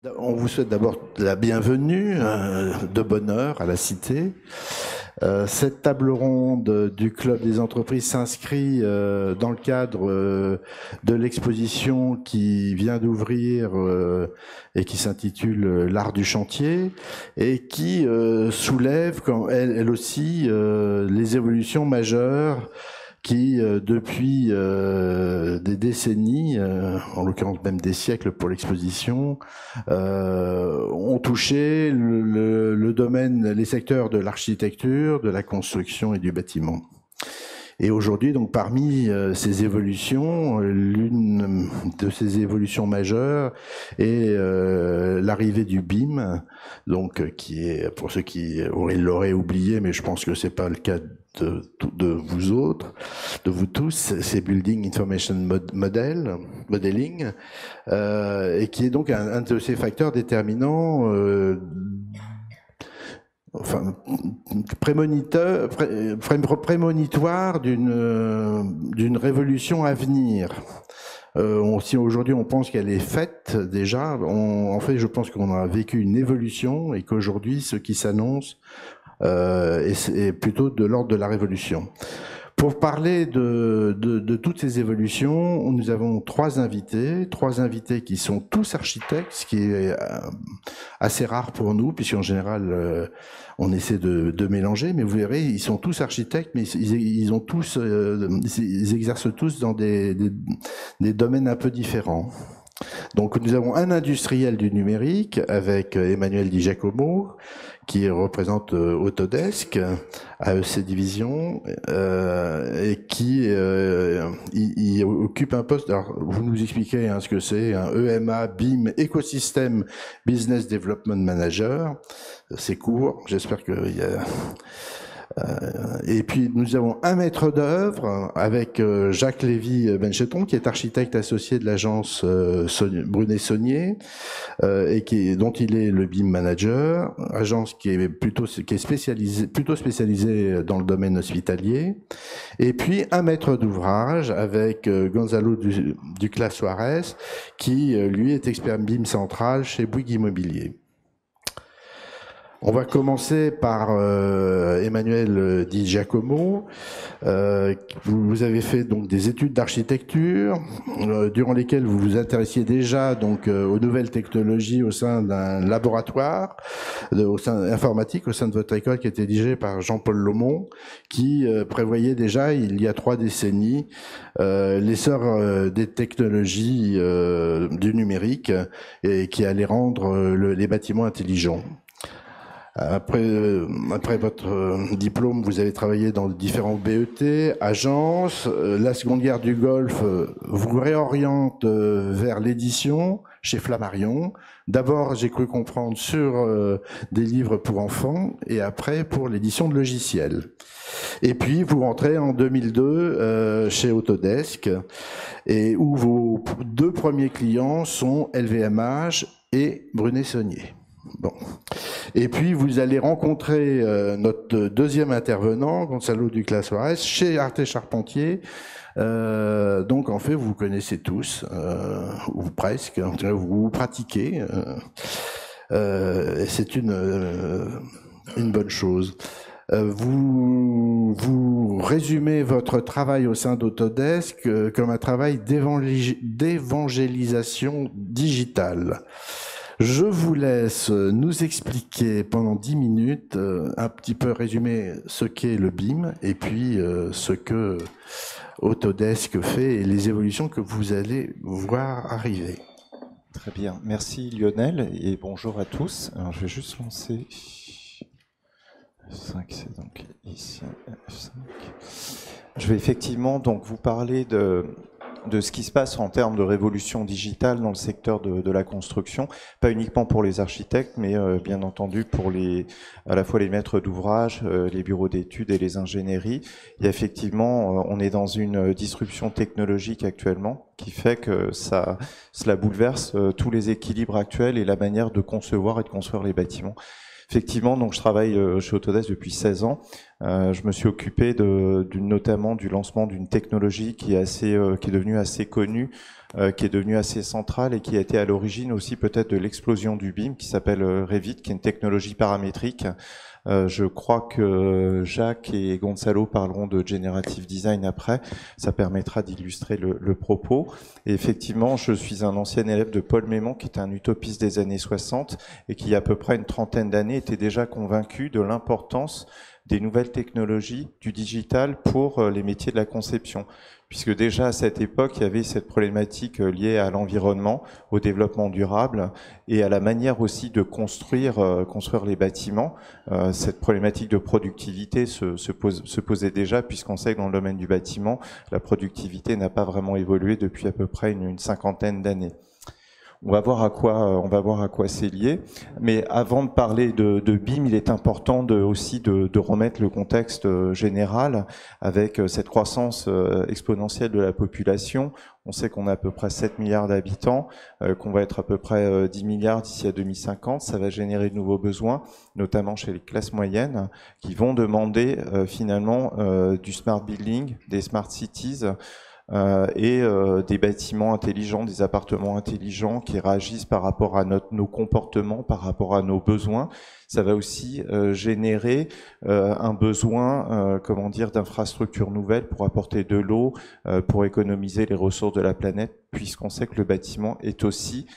On vous souhaite d'abord la bienvenue, de bonne heure à la Cité. Cette table ronde du Club des entreprises s'inscrit dans le cadre de l'exposition qui vient d'ouvrir et qui s'intitule L'art du chantier et qui soulève elle aussi les évolutions majeures qui, depuis des décennies, en l'occurrence même des siècles pour l'exposition, ont touché le domaine, les secteurs de l'architecture, de la construction et du bâtiment. Et aujourd'hui, donc, parmi ces évolutions, l'une de ces évolutions majeures est l'arrivée du BIM, donc qui est, pour ceux qui l'auraient oublié, mais je pense que c'est pas le cas de vous autres, de vous tous, c'est Building Information Modeling, et qui est donc un de ces facteurs déterminants prémonitoire d'une révolution à venir. Si aujourd'hui on pense qu'elle est faite déjà, en fait je pense qu'on a vécu une évolution et qu'aujourd'hui ce qui s'annonce est plutôt de l'ordre de la révolution. Pour parler de toutes ces évolutions, nous avons trois invités qui sont tous architectes, ce qui est assez rare pour nous, puisqu'en général, on essaie de mélanger, mais vous verrez, ils sont tous architectes, mais ils exercent tous dans des domaines un peu différents. Donc nous avons un industriel du numérique avec Emmanuel Di Giacomo qui représente Autodesk, AEC Division, et qui il occupe un poste. Alors vous nous expliquez ce que c'est, un EMA BIM Ecosystem Business Development Manager. C'est court, j'espère qu'il y a... et puis nous avons un maître d'œuvre avec Jacques Lévy-Bencheton qui est architecte associé de l'agence Brunet-Saunier et dont il est le BIM manager, agence qui est spécialisée dans le domaine hospitalier. Et puis un maître d'ouvrage avec Gonzalo Duclas Suarez qui lui est expert BIM central chez Bouygues Immobilier. On va commencer par Emmanuel Di Giacomo. Vous avez fait donc des études d'architecture durant lesquelles vous vous intéressiez déjà donc aux nouvelles technologies au sein d'un laboratoire informatique au sein de votre école qui était dirigé par Jean-Paul Lomont, qui prévoyait déjà il y a 3 décennies l'essor des technologies du numérique et qui allait rendre les bâtiments intelligents. Après votre diplôme, vous avez travaillé dans différents BET, agences. La Seconde Guerre du Golfe vous réoriente vers l'édition chez Flammarion. D'abord, j'ai cru comprendre sur des livres pour enfants et après pour l'édition de logiciels. Et puis, vous rentrez en 2002 chez Autodesk et où vos 2 premiers clients sont LVMH et Brunet-Saunier. Bon. Et puis, vous allez rencontrer notre deuxième intervenant, Gonzalo Duclas Suarez, chez Arte Charpentier. Donc, en fait, vous connaissez tous, ou presque, en tout cas, vous pratiquez. C'est une bonne chose. Vous résumez votre travail au sein d'Autodesk comme un travail d'évangélisation digitale. Je vous laisse nous expliquer pendant 10 minutes, un petit peu résumer ce qu'est le BIM et puis ce que Autodesk fait et les évolutions que vous allez voir arriver. Très bien, merci Lionel et bonjour à tous. Alors je vais juste lancer F5, c'est donc ici F5. Je vais effectivement donc vous parler de ce qui se passe en termes de révolution digitale dans le secteur de la construction, pas uniquement pour les architectes, mais bien entendu pour à la fois les maîtres d'ouvrage, les bureaux d'études et les ingénieries. Et effectivement, on est dans une disruption technologique actuellement qui fait que cela bouleverse tous les équilibres actuels et la manière de concevoir et de construire les bâtiments. Effectivement, donc je travaille chez Autodesk depuis 16 ans. Je me suis occupé notamment du lancement d'une technologie qui est devenue assez connue, qui est devenue assez centrale et qui a été à l'origine aussi peut-être de l'explosion du BIM, qui s'appelle Revit, qui est une technologie paramétrique. Je crois que Jacques et Gonzalo parleront de Generative Design après. Ça permettra d'illustrer le propos. Et effectivement, je suis un ancien élève de Paul Mémon, qui est un utopiste des années 60 et qui, il y a à peu près une trentaine d'années, était déjà convaincu de l'importance des nouvelles technologies, du digital pour les métiers de la conception. Puisque déjà à cette époque, il y avait cette problématique liée à l'environnement, au développement durable et à la manière aussi de construire les bâtiments. Cette problématique de productivité se posait déjà, puisqu'on sait que dans le domaine du bâtiment, la productivité n'a pas vraiment évolué depuis à peu près une cinquantaine d'années. On va voir à quoi c'est lié. Mais avant de parler de BIM, il est important aussi de remettre le contexte général avec cette croissance exponentielle de la population. On sait qu'on a à peu près 7 milliards d'habitants, qu'on va être à peu près 10 milliards d'ici à 2050. Ça va générer de nouveaux besoins, notamment chez les classes moyennes, qui vont demander finalement du smart building, des smart cities, et des bâtiments intelligents, des appartements intelligents qui réagissent par rapport à nos comportements, par rapport à nos besoins. Ça va aussi générer un besoin, d'infrastructures nouvelles pour apporter de l'eau, pour économiser les ressources de la planète, puisqu'on sait que le bâtiment est aussi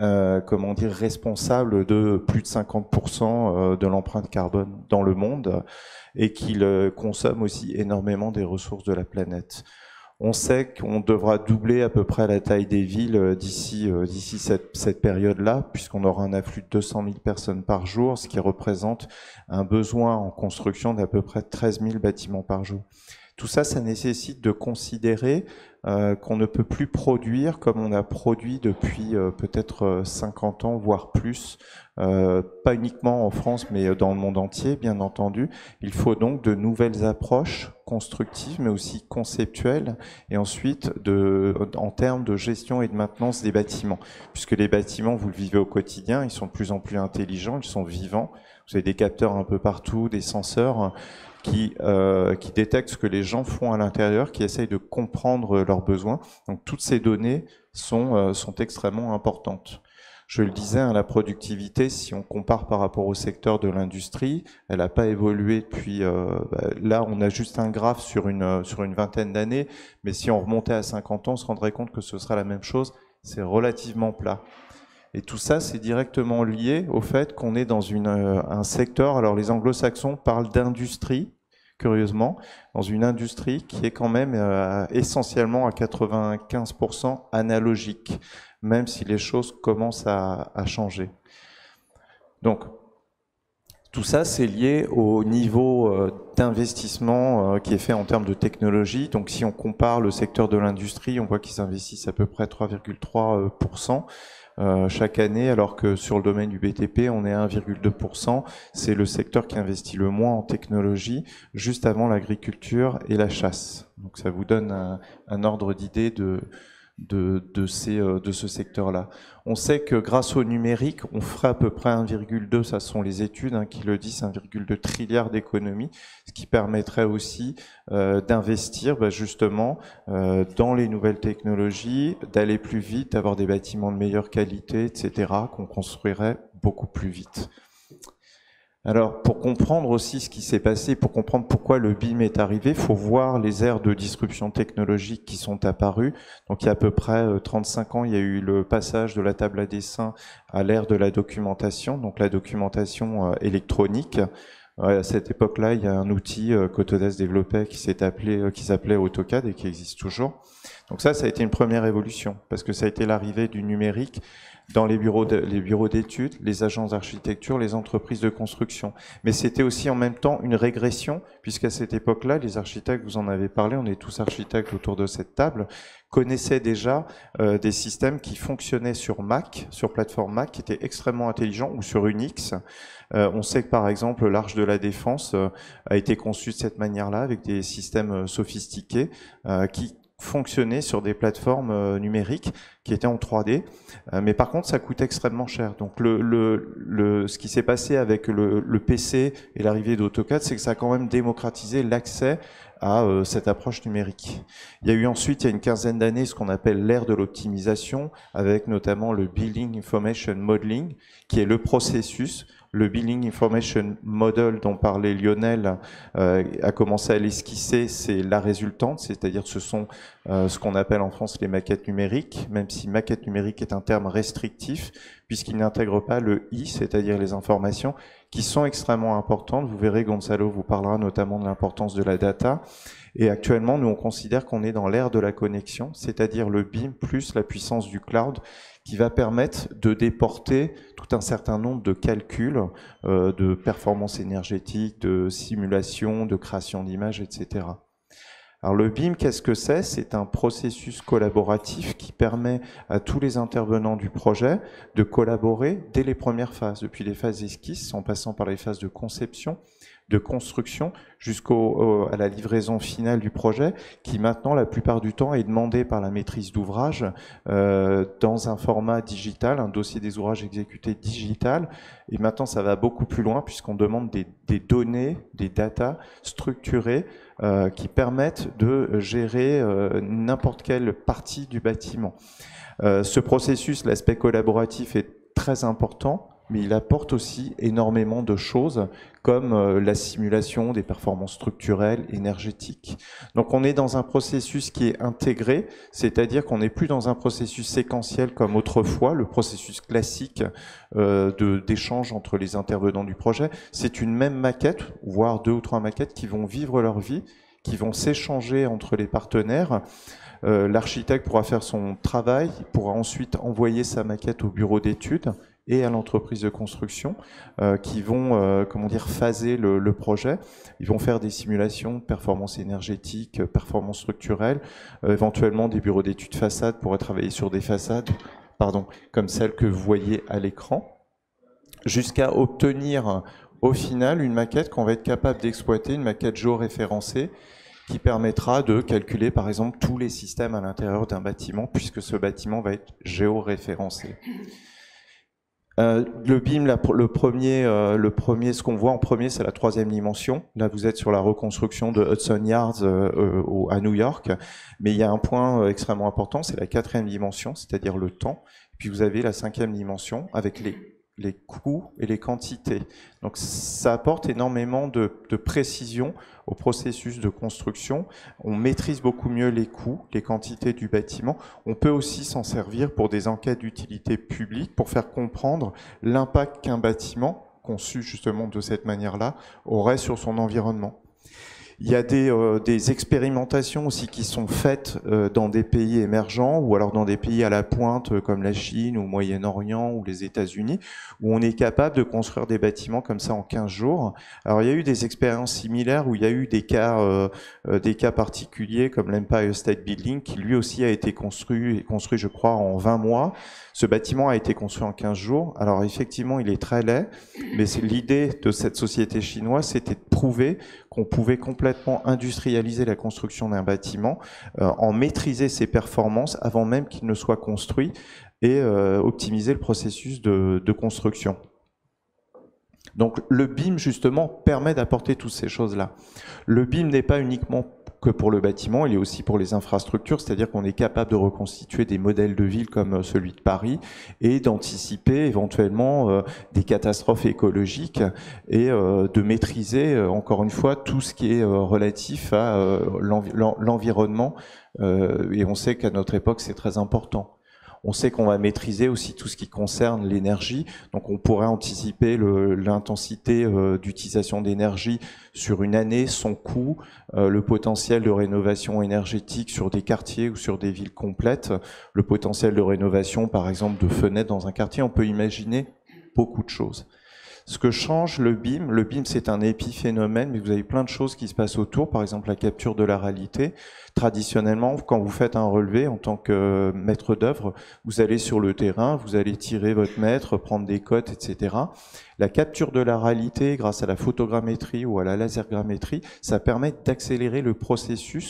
responsable de plus de 50% de l'empreinte carbone dans le monde et qu'il consomme aussi énormément des ressources de la planète. On sait qu'on devra doubler à peu près la taille des villes d'ici cette période-là, puisqu'on aura un afflux de 200 000 personnes par jour, ce qui représente un besoin en construction d'à peu près 13 000 bâtiments par jour. Tout ça, ça nécessite de considérer qu'on ne peut plus produire comme on a produit depuis peut-être 50 ans, voire plus, pas uniquement en France, mais dans le monde entier, bien entendu. Il faut donc de nouvelles approches constructives, mais aussi conceptuelles, et ensuite en termes de gestion et de maintenance des bâtiments. Puisque les bâtiments, vous le vivez au quotidien, ils sont de plus en plus intelligents, ils sont vivants. Vous avez des capteurs un peu partout, des senseurs qui détectent ce que les gens font à l'intérieur, qui essayent de comprendre leurs besoins. Donc toutes ces données sont extrêmement importantes. Je le disais, la productivité, si on compare par rapport au secteur de l'industrie, elle n'a pas évolué depuis... là, on a juste un graphe sur une vingtaine d'années, mais si on remontait à 50 ans, on se rendrait compte que ce sera la même chose. C'est relativement plat. Et tout ça, c'est directement lié au fait qu'on est dans un secteur... Alors, les anglo-saxons parlent d'industrie, curieusement, dans une industrie qui est quand même essentiellement à 95% analogique, même si les choses commencent à changer. Donc, tout ça, c'est lié au niveau d'investissement qui est fait en termes de technologie. Donc, si on compare le secteur de l'industrie, on voit qu'ils investissent à peu près 3,3%. Chaque année, alors que sur le domaine du BTP, on est à 1,2%. C'est le secteur qui investit le moins en technologie, juste avant l'agriculture et la chasse. Donc ça vous donne un ordre d'idée de ce secteur-là. On sait que grâce au numérique, on ferait à peu près 1,2, ça sont les études qui le disent, 1,2 trilliard d'économies, ce qui permettrait aussi d'investir justement dans les nouvelles technologies, d'aller plus vite, d'avoir des bâtiments de meilleure qualité, etc., qu'on construirait beaucoup plus vite. Alors, pour comprendre aussi ce qui s'est passé, pour comprendre pourquoi le BIM est arrivé, il faut voir les aires de disruption technologique qui sont apparues. Donc, il y a à peu près 35 ans, il y a eu le passage de la table à dessin à l'ère de la documentation, donc la documentation électronique. À cette époque-là, il y a un outil qu'Autodesk développait qui s'appelait AutoCAD et qui existe toujours. Donc ça a été une première évolution, parce que ça a été l'arrivée du numérique dans les bureaux d'études, les agences d'architecture, les entreprises de construction. Mais c'était aussi en même temps une régression, puisqu'à cette époque-là, les architectes, vous en avez parlé, on est tous architectes autour de cette table, connaissaient déjà des systèmes qui fonctionnaient sur Mac, sur plateforme Mac, qui étaient extrêmement intelligents, ou sur Unix. On sait que par exemple l'Arche de la Défense a été conçue de cette manière-là, avec des systèmes sophistiqués qui fonctionner sur des plateformes numériques qui étaient en 3D, mais par contre ça coûte extrêmement cher. Donc ce qui s'est passé avec le PC et l'arrivée d'AutoCAD, c'est que ça a quand même démocratisé l'accès à cette approche numérique. Il y a eu ensuite, il y a une quinzaine d'années, ce qu'on appelle l'ère de l'optimisation, avec notamment le Building Information Modeling, qui est le processus. Le Building Information Model dont parlait Lionel a commencé à l'esquisser, c'est la résultante, c'est-à-dire ce sont ce qu'on appelle en France les maquettes numériques, même si maquette numérique est un terme restrictif, puisqu'il n'intègre pas le I, c'est-à-dire les informations, qui sont extrêmement importantes. Vous verrez, Gonzalo vous parlera notamment de l'importance de la data. Et actuellement, nous, on considère qu'on est dans l'ère de la connexion, c'est-à-dire le BIM plus la puissance du cloud, qui va permettre de déporter tout un certain nombre de calculs, de performance énergétique, de simulation, de création d'images, etc. Alors le BIM, qu'est-ce que c'est? C'est un processus collaboratif qui permet à tous les intervenants du projet de collaborer dès les premières phases, depuis les phases esquisses, en passant par les phases de conception, de construction, jusqu'à la livraison finale du projet, qui maintenant, la plupart du temps, est demandé par la maîtrise d'ouvrage dans un format digital, un dossier des ouvrages exécutés digital. Et maintenant, ça va beaucoup plus loin, puisqu'on demande des données, des datas structurées qui permettent de gérer n'importe quelle partie du bâtiment. Ce processus, l'aspect collaboratif, est très important, mais il apporte aussi énormément de choses comme la simulation des performances structurelles, énergétiques. Donc on est dans un processus qui est intégré, c'est-à-dire qu'on n'est plus dans un processus séquentiel comme autrefois, le processus classique d'échange entre les intervenants du projet. C'est une même maquette, voire 2 ou 3 maquettes qui vont vivre leur vie, qui vont s'échanger entre les partenaires. L'architecte pourra faire son travail, il pourra ensuite envoyer sa maquette au bureau d'études et à l'entreprise de construction qui vont phaser le projet. Ils vont faire des simulations de performance énergétique, performance structurelle, éventuellement des bureaux d'études façades pourraient travailler sur des façades comme celles que vous voyez à l'écran, jusqu'à obtenir au final une maquette qu'on va être capable d'exploiter, une maquette géoréférencée, qui permettra de calculer par exemple tous les systèmes à l'intérieur d'un bâtiment, puisque ce bâtiment va être géoréférencé. Le BIM, le premier, ce qu'on voit en premier, c'est la 3e dimension. Là, vous êtes sur la reconstruction de Hudson Yards à New York, mais il y a un point extrêmement important, c'est la 4e dimension, c'est-à-dire le temps. Et puis vous avez la 5e dimension avec les coûts et les quantités. Donc ça apporte énormément de précision au processus de construction. On maîtrise beaucoup mieux les coûts, les quantités du bâtiment. On peut aussi s'en servir pour des enquêtes d'utilité publique, pour faire comprendre l'impact qu'un bâtiment, conçu justement de cette manière-là, aurait sur son environnement. Il y a des expérimentations aussi qui sont faites dans des pays émergents ou alors dans des pays à la pointe comme la Chine ou le Moyen-Orient ou les États-Unis, où on est capable de construire des bâtiments comme ça en 15 jours. Alors il y a eu des expériences similaires où il y a eu des cas particuliers comme l'Empire State Building qui lui aussi a été construit je crois en 20 mois. Ce bâtiment a été construit en 15 jours. Alors effectivement, il est très laid, mais l'idée de cette société chinoise, c'était de prouver qu'on pouvait complètement industrialiser la construction d'un bâtiment, en maîtriser ses performances avant même qu'il ne soit construit et optimiser le processus de construction. Donc le BIM, justement, permet d'apporter toutes ces choses-là. Le BIM n'est pas uniquement que pour le bâtiment, il est aussi pour les infrastructures, c'est-à-dire qu'on est capable de reconstituer des modèles de ville comme celui de Paris et d'anticiper éventuellement des catastrophes écologiques et de maîtriser, encore une fois, tout ce qui est relatif à l'environnement. Et on sait qu'à notre époque, c'est très important. On sait qu'on va maîtriser aussi tout ce qui concerne l'énergie, donc on pourrait anticiper l'intensité d'utilisation d'énergie sur une année, son coût, le potentiel de rénovation énergétique sur des quartiers ou sur des villes complètes, le potentiel de rénovation par exemple de fenêtres dans un quartier, on peut imaginer beaucoup de choses. Ce que change le BIM c'est un épiphénomène, mais vous avez plein de choses qui se passent autour, par exemple la capture de la réalité. Traditionnellement, quand vous faites un relevé en tant que maître d'œuvre, vous allez sur le terrain, vous allez tirer votre mètre, prendre des cotes, etc. La capture de la réalité grâce à la photogrammétrie ou à la lasergrammétrie, ça permet d'accélérer le processus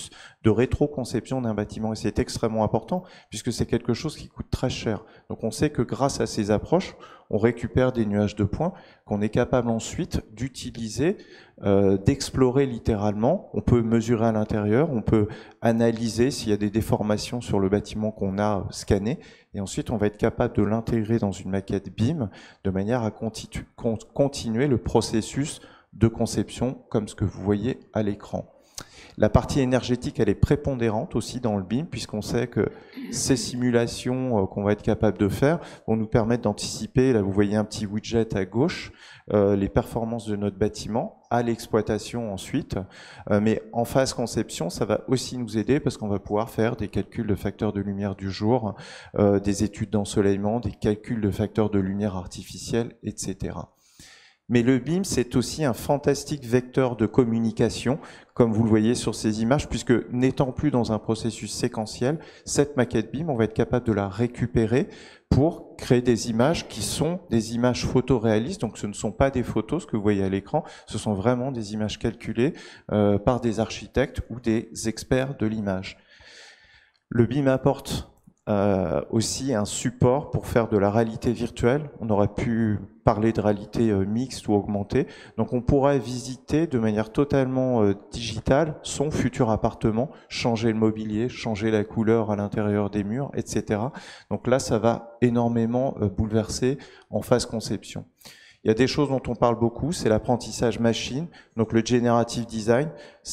de rétroconception d'un bâtiment. Et c'est extrêmement important puisque c'est quelque chose qui coûte très cher. Donc on sait que grâce à ces approches, on récupère des nuages de points qu'on est capable ensuite d'utiliser, d'explorer littéralement. On peut mesurer à l'intérieur, on peut analyser s'il y a des déformations sur le bâtiment qu'on a scanné, et ensuite on va être capable de l'intégrer dans une maquette BIM de manière à continuer le processus de conception comme ce que vous voyez à l'écran. La partie énergétique, elle est prépondérante aussi dans le BIM, puisqu'on sait que ces simulations qu'on va être capable de faire vont nous permettre d'anticiper, là vous voyez un petit widget à gauche, les performances de notre bâtiment, à l'exploitation ensuite. Mais en phase conception, ça va aussi nous aider parce qu'on va pouvoir faire des calculs de facteurs de lumière du jour, des études d'ensoleillement, des calculs de facteurs de lumière artificielle, etc. Mais le BIM, c'est aussi un fantastique vecteur de communication, comme vous le voyez sur ces images, puisque n'étant plus dans un processus séquentiel, cette maquette BIM, on va être capable de la récupérer pour créer des images qui sont des images photoréalistes. Donc ce ne sont pas des photos, ce que vous voyez à l'écran, ce sont vraiment des images calculées par des architectes ou des experts de l'image. Le BIM apporte aussi un support pour faire de la réalité virtuelle. On aurait pu parler de réalité mixte ou augmentée. Donc on pourrait visiter de manière totalement digitale son futur appartement, changer le mobilier, changer la couleur à l'intérieur des murs, etc. Donc là, ça va énormément bouleverser en phase conception. Il y a des choses dont on parle beaucoup, c'est l'apprentissage machine. Donc le generative design,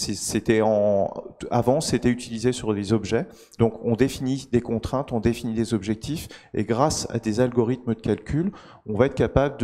avant c'était utilisé sur des objets. Donc on définit des contraintes, on définit des objectifs, et grâce à des algorithmes de calcul, on va être capable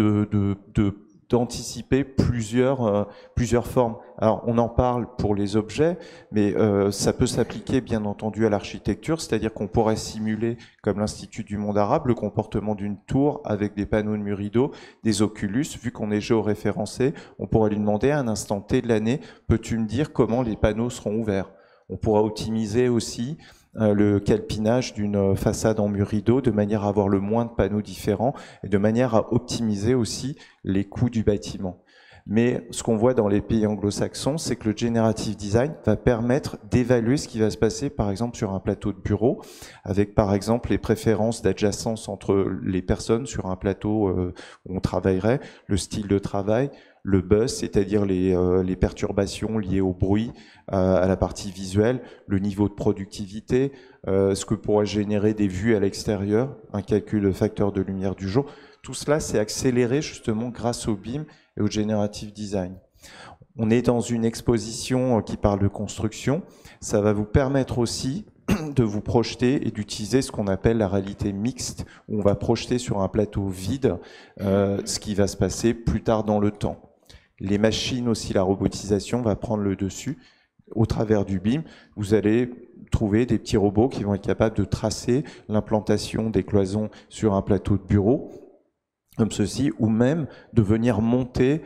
d'anticiper plusieurs formes. Alors on en parle pour les objets, mais ça peut s'appliquer bien entendu à l'architecture, c'est-à-dire qu'on pourrait simuler, comme l'Institut du monde arabe, le comportement d'une tour avec des panneaux de murs rideaux, des oculus. Vu qu'on est géoréférencé, on pourrait lui demander à un instant T de l'année, peux-tu me dire comment les panneaux seront ouverts? On pourra optimiser aussi le calpinage d'une façade en mur rideau de manière à avoir le moins de panneaux différents et de manière à optimiser aussi les coûts du bâtiment. Mais ce qu'on voit dans les pays anglo-saxons, c'est que le generative design va permettre d'évaluer ce qui va se passer, par exemple, sur un plateau de bureau, avec par exemple les préférences d'adjacence entre les personnes sur un plateau où on travaillerait, le style de travail, le buzz, c'est-à-dire les perturbations liées au bruit, à la partie visuelle, le niveau de productivité, ce que pourrait générer des vues à l'extérieur, un calcul de facteur de lumière du jour. Tout cela, c'est accéléré justement grâce au BIM et au Generative Design. On est dans une exposition qui parle de construction. Ça va vous permettre aussi de vous projeter et d'utiliser ce qu'on appelle la réalité mixte, où on va projeter sur un plateau vide ce qui va se passer plus tard dans le temps. Les machines aussi, la robotisation va prendre le dessus. Au travers du BIM, vous allez trouver des petits robots qui vont être capables de tracer l'implantation des cloisons sur un plateau de bureau, comme ceci, ou même de venir monter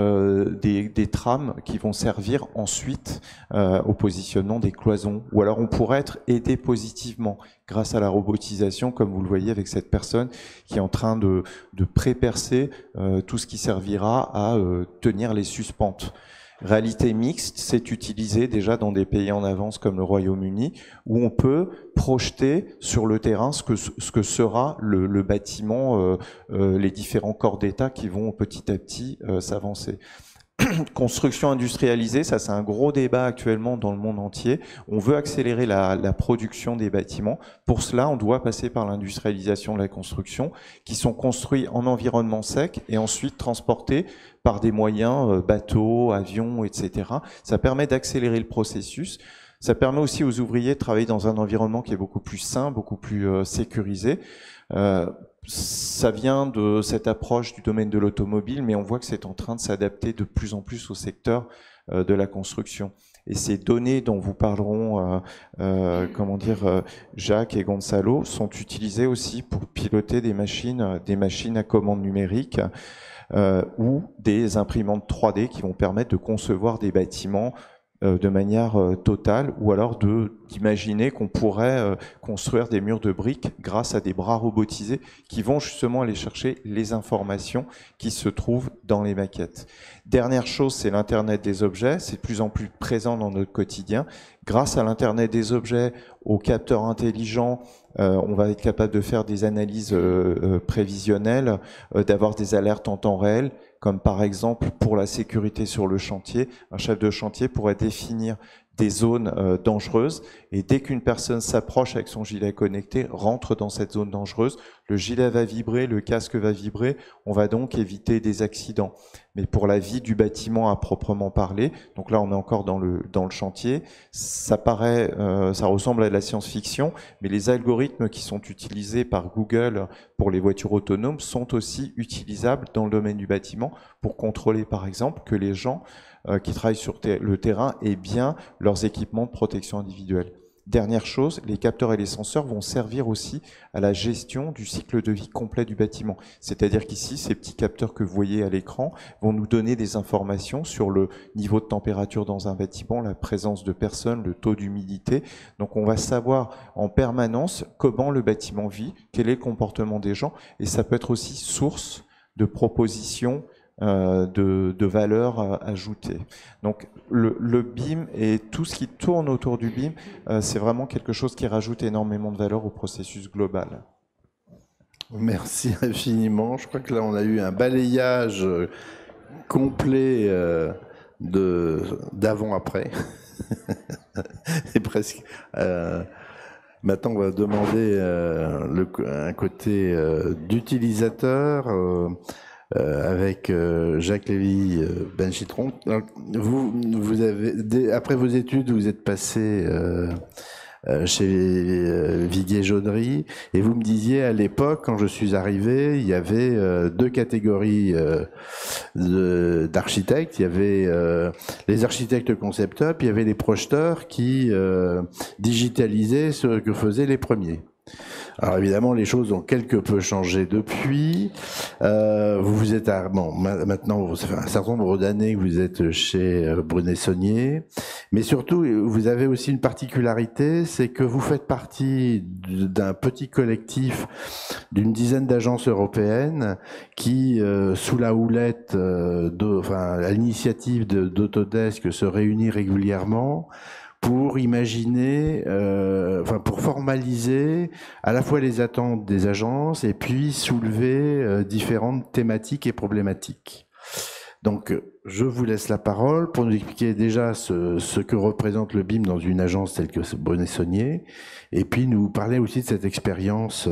des trames qui vont servir ensuite au positionnement des cloisons. Ou alors on pourrait être aidé positivement grâce à la robotisation, comme vous le voyez avec cette personne qui est en train de pré-percer tout ce qui servira à tenir les suspentes. Réalité mixte, c'est utilisé déjà dans des pays en avance comme le Royaume-Uni, où on peut projeter sur le terrain ce que sera le bâtiment, les différents corps d'État qui vont petit à petit s'avancer. Construction industrialisée, ça c'est un gros débat actuellement dans le monde entier. On veut accélérer la production des bâtiments. Pour cela, on doit passer par l'industrialisation de la construction, qui sont construits en environnement sec et ensuite transportés par des moyens, bateaux, avions, etc. Ça permet d'accélérer le processus. Ça permet aussi aux ouvriers de travailler dans un environnement qui est beaucoup plus sain, beaucoup plus sécurisé. Ça vient de cette approche du domaine de l'automobile, mais on voit que c'est en train de s'adapter de plus en plus au secteur de la construction. Et ces données dont vous parleront, Jacques et Gonzalo, sont utilisées aussi pour piloter des machines à commande numérique ou des imprimantes 3D qui vont permettre de concevoir des bâtiments de manière totale, ou alors d'imaginer qu'on pourrait construire des murs de briques grâce à des bras robotisés qui vont justement aller chercher les informations qui se trouvent dans les maquettes. Dernière chose, c'est l'Internet des objets, c'est de plus en plus présent dans notre quotidien. Grâce à l'Internet des objets, aux capteurs intelligents, on va être capable de faire des analyses prévisionnelles, d'avoir des alertes en temps réel, comme par exemple pour la sécurité sur le chantier, un chef de chantier pourrait définir des zones dangereuses et dès qu'une personne s'approche avec son gilet connecté, rentre dans cette zone dangereuse, le gilet va vibrer, le casque va vibrer, on va donc éviter des accidents. Mais pour la vie du bâtiment à proprement parler, donc là on est encore dans le chantier, ça paraît, ça ressemble à de la science-fiction, mais les algorithmes qui sont utilisés par Google pour les voitures autonomes sont aussi utilisables dans le domaine du bâtiment pour contrôler par exemple que les gens qui travaillent sur le terrain aient bien leurs équipements de protection individuelle. Dernière chose, les capteurs et les senseurs vont servir aussi à la gestion du cycle de vie complet du bâtiment. C'est-à-dire qu'ici, ces petits capteurs que vous voyez à l'écran vont nous donner des informations sur le niveau de température dans un bâtiment, la présence de personnes, le taux d'humidité. Donc on va savoir en permanence comment le bâtiment vit, quel est le comportement des gens, et ça peut être aussi source de propositions de valeur ajoutée. Donc le BIM et tout ce qui tourne autour du BIM, c'est vraiment quelque chose qui rajoute énormément de valeur au processus global. Merci infiniment. Je crois que là on a eu un balayage complet d'avant-après. Et presque. Maintenant on va demander un côté d'utilisateur. Avec Jacques Lévy Benchitron. Vous avez, après vos études, vous êtes passé chez Viguier-Jauderie et vous me disiez à l'époque, quand je suis arrivé, il y avait deux catégories d'architectes. Il y avait les architectes concepteurs, puis il y avait les projeteurs qui digitalisaient ce que faisaient les premiers. Alors évidemment, les choses ont quelque peu changé depuis. Vous êtes maintenant, ça fait un certain nombre d'années que vous êtes chez Brunet-Saunier, mais surtout, vous avez aussi une particularité, c'est que vous faites partie d'un petit collectif d'une dizaine d'agences européennes qui, sous la houlette, à l'initiative d'Autodesk, se réunit régulièrement pour imaginer, pour formaliser à la fois les attentes des agences et puis soulever différentes thématiques et problématiques. Donc, je vous laisse la parole pour nous expliquer déjà ce que représente le BIM dans une agence telle que Brunet-Saunier, et puis nous parler aussi de cette expérience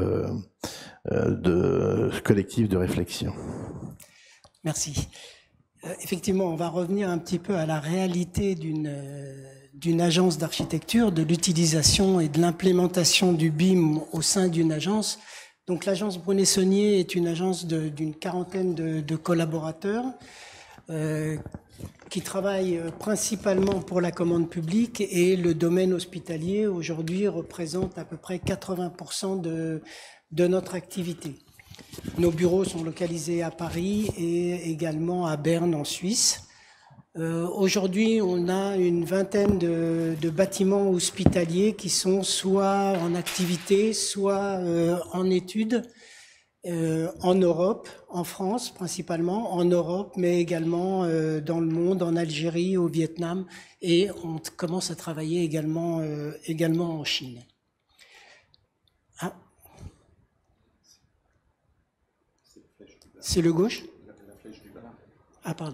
de collectif de réflexion. Merci. Effectivement, on va revenir un petit peu à la réalité d'une agence d'architecture, de l'utilisation et de l'implémentation du BIM au sein d'une agence. Donc l'agence Brunet-Saunier est une agence d'une quarantaine de collaborateurs qui travaillent principalement pour la commande publique, et le domaine hospitalier aujourd'hui représente à peu près 80% de notre activité. Nos bureaux sont localisés à Paris et également à Berne en Suisse. Aujourd'hui, on a une vingtaine de bâtiments hospitaliers qui sont soit en activité, soit en études, en Europe, en France principalement, en Europe, mais également dans le monde, en Algérie, au Vietnam, et on commence à travailler également en Chine. Ah. C'est le gauche? Ah, pardon.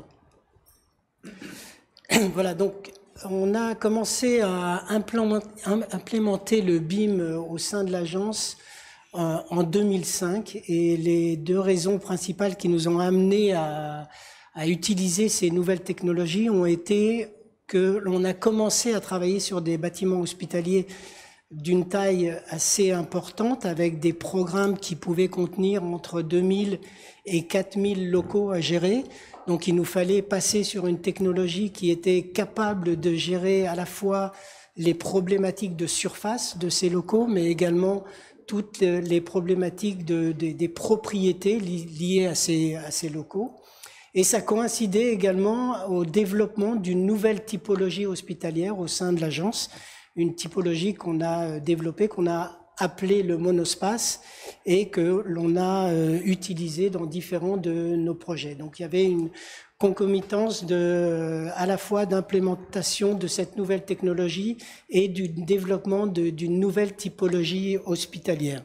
Voilà, donc on a commencé à implémenter le BIM au sein de l'agence en 2005, et les deux raisons principales qui nous ont amenés à utiliser ces nouvelles technologies ont été que l'on a commencé à travailler sur des bâtiments hospitaliers d'une taille assez importante, avec des programmes qui pouvaient contenir entre 2000 et 4000 locaux à gérer. Donc il nous fallait passer sur une technologie qui était capable de gérer à la fois les problématiques de surface de ces locaux, mais également toutes les problématiques des propriétés liées à ces locaux. Et ça coïncidait également au développement d'une nouvelle typologie hospitalière au sein de l'agence, une typologie qu'on a développée, qu'on a appelé le monospace et que l'on a utilisé dans différents de nos projets. Donc il y avait une concomitance à la fois d'implémentation de cette nouvelle technologie et du développement d'une nouvelle typologie hospitalière.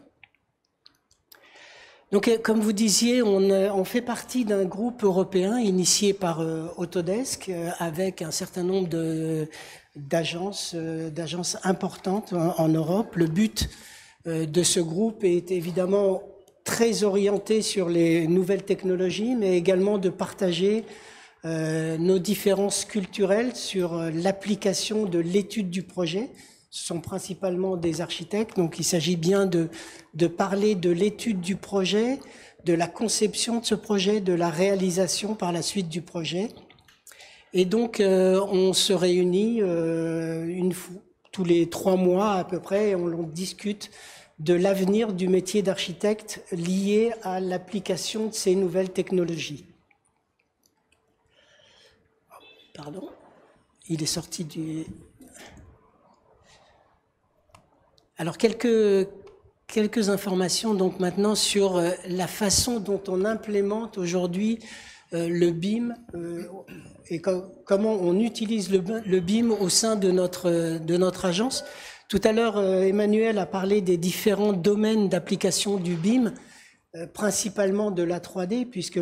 Donc, comme vous disiez, on fait partie d'un groupe européen initié par Autodesk avec un certain nombre d'agences importantes en Europe. Le but de ce groupe est évidemment très orienté sur les nouvelles technologies, mais également de partager nos différences culturelles sur l'application de l'étude du projet. Ce sont principalement des architectes, donc il s'agit bien de parler de l'étude du projet, de la conception de ce projet, de la réalisation par la suite du projet. Et donc on se réunit tous les 3 mois à peu près et on discute de l'avenir du métier d'architecte lié à l'application de ces nouvelles technologies. Pardon, il est sorti du... Alors, quelques informations donc maintenant sur la façon dont on implémente aujourd'hui le BIM et comment on utilise le BIM au sein de notre agence. Tout à l'heure, Emmanuel a parlé des différents domaines d'application du BIM, principalement de la 3D, puisque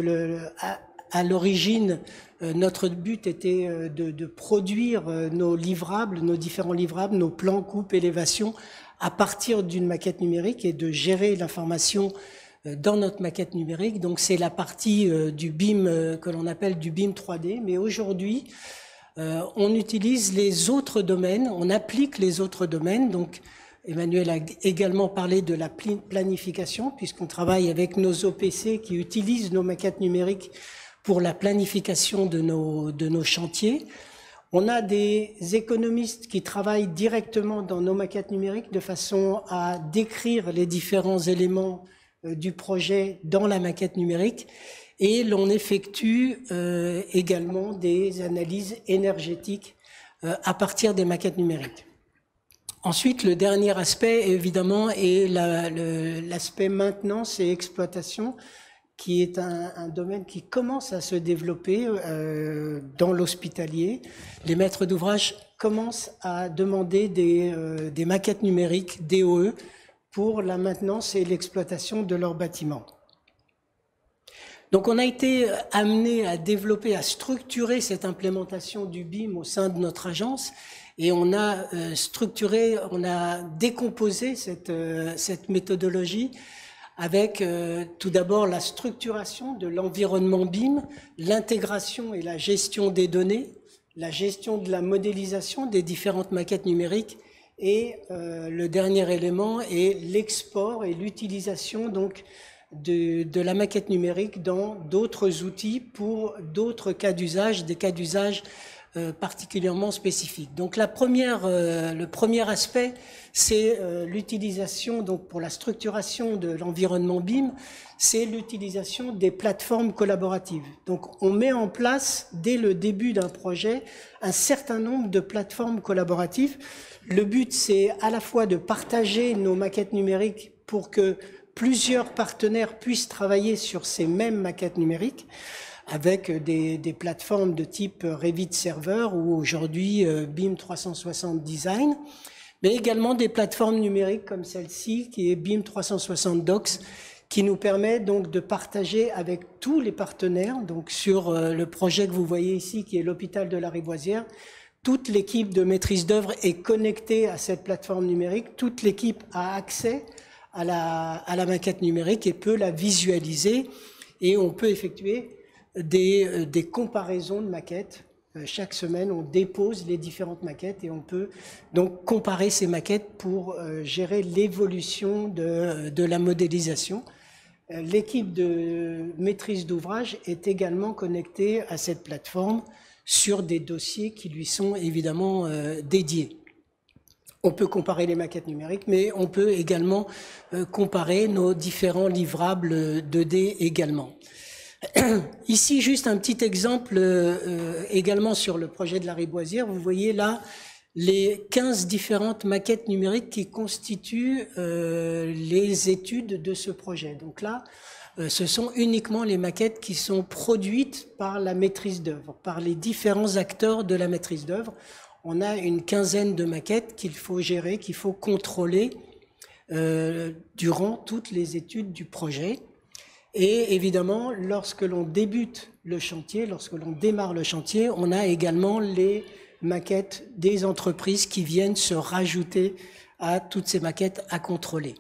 à l'origine, notre but était de produire nos livrables, nos différents livrables, nos plans, coupes, élévations, à partir d'une maquette numérique et de gérer l'information dans notre maquette numérique. Donc c'est la partie du BIM que l'on appelle du BIM 3D. Mais aujourd'hui, on utilise les autres domaines, on applique les autres domaines. Donc Emmanuel a également parlé de la planification, puisqu'on travaille avec nos OPC qui utilisent nos maquettes numériques pour la planification de nos chantiers. On a des économistes qui travaillent directement dans nos maquettes numériques de façon à décrire les différents éléments du projet dans la maquette numérique et l'on effectue également des analyses énergétiques à partir des maquettes numériques. Ensuite, le dernier aspect, évidemment, est l'aspect maintenance et exploitation, qui est un domaine qui commence à se développer dans l'hospitalier. Les maîtres d'ouvrage commencent à demander des maquettes numériques DOE pour la maintenance et l'exploitation de leurs bâtiments. Donc on a été amené à développer, à structurer cette implémentation du BIM au sein de notre agence et on a on a décomposé cette méthodologie avec tout d'abord la structuration de l'environnement BIM, l'intégration et la gestion des données, la gestion de la modélisation des différentes maquettes numériques et le dernier élément est l'export et l'utilisation donc de la maquette numérique dans d'autres outils pour d'autres cas d'usage, des cas d'usage particulièrement spécifiques. Donc le premier aspect, c'est l'utilisation, donc pour la structuration de l'environnement BIM, c'est l'utilisation des plateformes collaboratives. Donc on met en place, dès le début d'un projet, un certain nombre de plateformes collaboratives. Le but, c'est à la fois de partager nos maquettes numériques pour que plusieurs partenaires puissent travailler sur ces mêmes maquettes numériques, avec des plateformes de type Revit Server ou aujourd'hui BIM 360 Design, mais également des plateformes numériques comme celle-ci qui est BIM 360 Docs, qui nous permet donc de partager avec tous les partenaires, donc sur le projet que vous voyez ici qui est l'hôpital de la Rivoisière, toute l'équipe de maîtrise d'œuvre est connectée à cette plateforme numérique, toute l'équipe a accès à la maquette numérique et peut la visualiser et on peut effectuer des comparaisons de maquettes. Chaque semaine, on dépose les différentes maquettes et on peut donc comparer ces maquettes pour gérer l'évolution de la modélisation. L'équipe de maîtrise d'ouvrage est également connectée à cette plateforme sur des dossiers qui lui sont évidemment dédiés. On peut comparer les maquettes numériques, mais on peut également comparer nos différents livrables 2D également. Ici, juste un petit exemple également sur le projet de la Rivoisière. Vous voyez là les 15 différentes maquettes numériques qui constituent les études de ce projet. Donc là, ce sont uniquement les maquettes qui sont produites par la maîtrise d'œuvre, par les différents acteurs de la maîtrise d'œuvre. On a une quinzaine de maquettes qu'il faut gérer, qu'il faut contrôler durant toutes les études du projet. Et évidemment, lorsque l'on débute le chantier, lorsque l'on démarre le chantier, on a également les maquettes des entreprises qui viennent se rajouter à toutes ces maquettes à contrôler.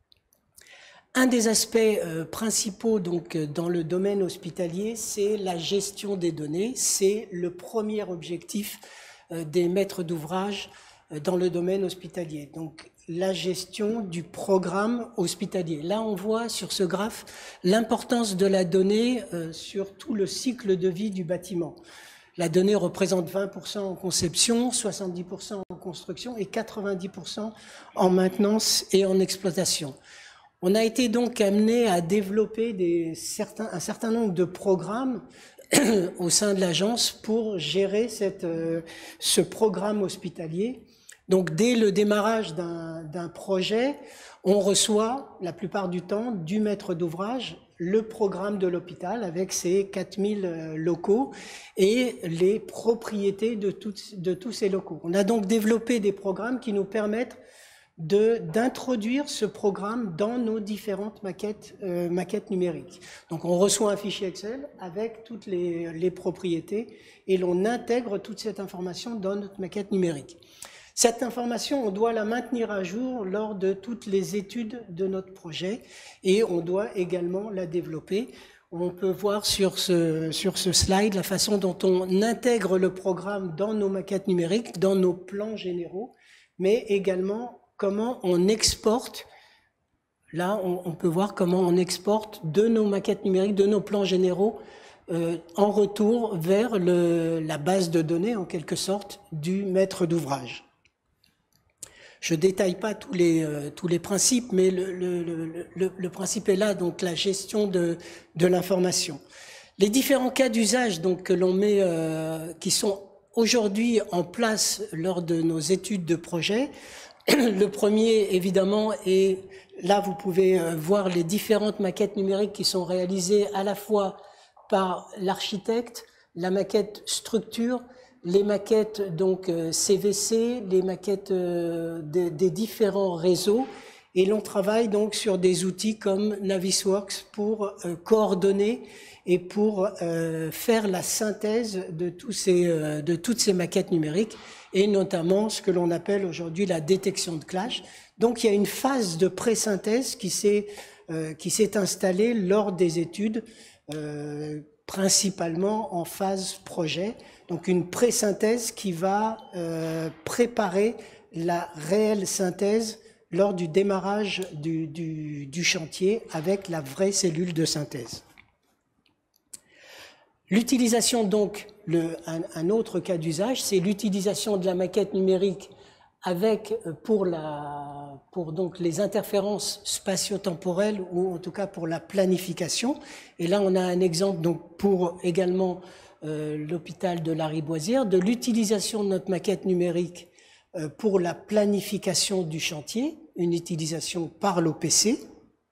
Un des aspects principaux donc dans le domaine hospitalier, c'est la gestion des données. C'est le premier objectif des maîtres d'ouvrage dans le domaine hospitalier. Donc la gestion du programme hospitalier. Là, on voit sur ce graphe l'importance de la donnée sur tout le cycle de vie du bâtiment. La donnée représente 20% en conception, 70% en construction et 90% en maintenance et en exploitation. On a été donc amené à développer un certain nombre de programmes au sein de l'agence pour gérer ce programme hospitalier. Donc, dès le démarrage d'un projet, on reçoit, la plupart du temps, du maître d'ouvrage, le programme de l'hôpital avec ses 4000 locaux et les propriétés de tous ces locaux. On a donc développé des programmes qui nous permettent d'introduire ce programme dans nos différentes maquettes numériques. Donc, on reçoit un fichier Excel avec toutes les propriétés et l'on intègre toute cette information dans notre maquette numérique. Cette information, on doit la maintenir à jour lors de toutes les études de notre projet et on doit également la développer. On peut voir sur ce slide la façon dont on intègre le programme dans nos maquettes numériques, dans nos plans généraux, mais également comment on exporte. Là, on peut voir comment on exporte de nos maquettes numériques, de nos plans généraux, en retour vers la base de données, en quelque sorte, du maître d'ouvrage. Je détaille pas tous les principes, mais le principe est là, donc la gestion de l'information. Les différents cas d'usage donc que l'on met, qui sont aujourd'hui en place lors de nos études de projet. Le premier, évidemment, et là vous pouvez voir les différentes maquettes numériques qui sont réalisées à la fois par l'architecte, la maquette structure, les maquettes donc CVC, les maquettes des différents réseaux, et l'on travaille donc sur des outils comme Navisworks pour coordonner et pour faire la synthèse de toutes ces maquettes numériques, et notamment ce que l'on appelle aujourd'hui la détection de clash. Donc il y a une phase de pré-synthèse qui s'est installée lors des études, principalement en phase projet. Donc une pré-synthèse qui va préparer la réelle synthèse lors du démarrage du chantier avec la vraie cellule de synthèse. L'utilisation donc, un autre cas d'usage, c'est l'utilisation de la maquette numérique avec pour donc les interférences spatio-temporelles ou en tout cas pour la planification. Et là on a un exemple donc pour également l'hôpital de Lariboisière, de l'utilisation de notre maquette numérique pour la planification du chantier, une utilisation par l'OPC.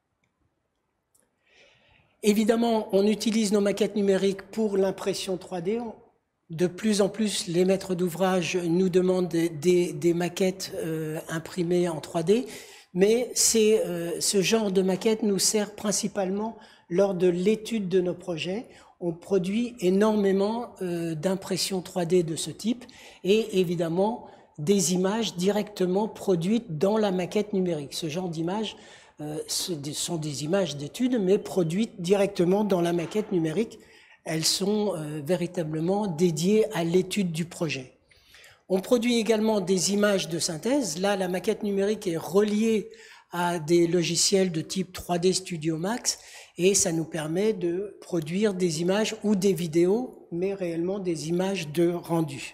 Évidemment, on utilise nos maquettes numériques pour l'impression 3D. De plus en plus, les maîtres d'ouvrage nous demandent des maquettes imprimées en 3D, mais ce genre de maquette nous sert principalement lors de l'étude de nos projets. On produit énormément d'impressions 3D de ce type et évidemment des images directement produites dans la maquette numérique. Ce genre d'images sont des images d'études, mais produites directement dans la maquette numérique. Elles sont véritablement dédiées à l'étude du projet. On produit également des images de synthèse. Là, la maquette numérique est reliée à des logiciels de type 3D Studio Max et ça nous permet de produire des images ou des vidéos, mais réellement des images de rendu.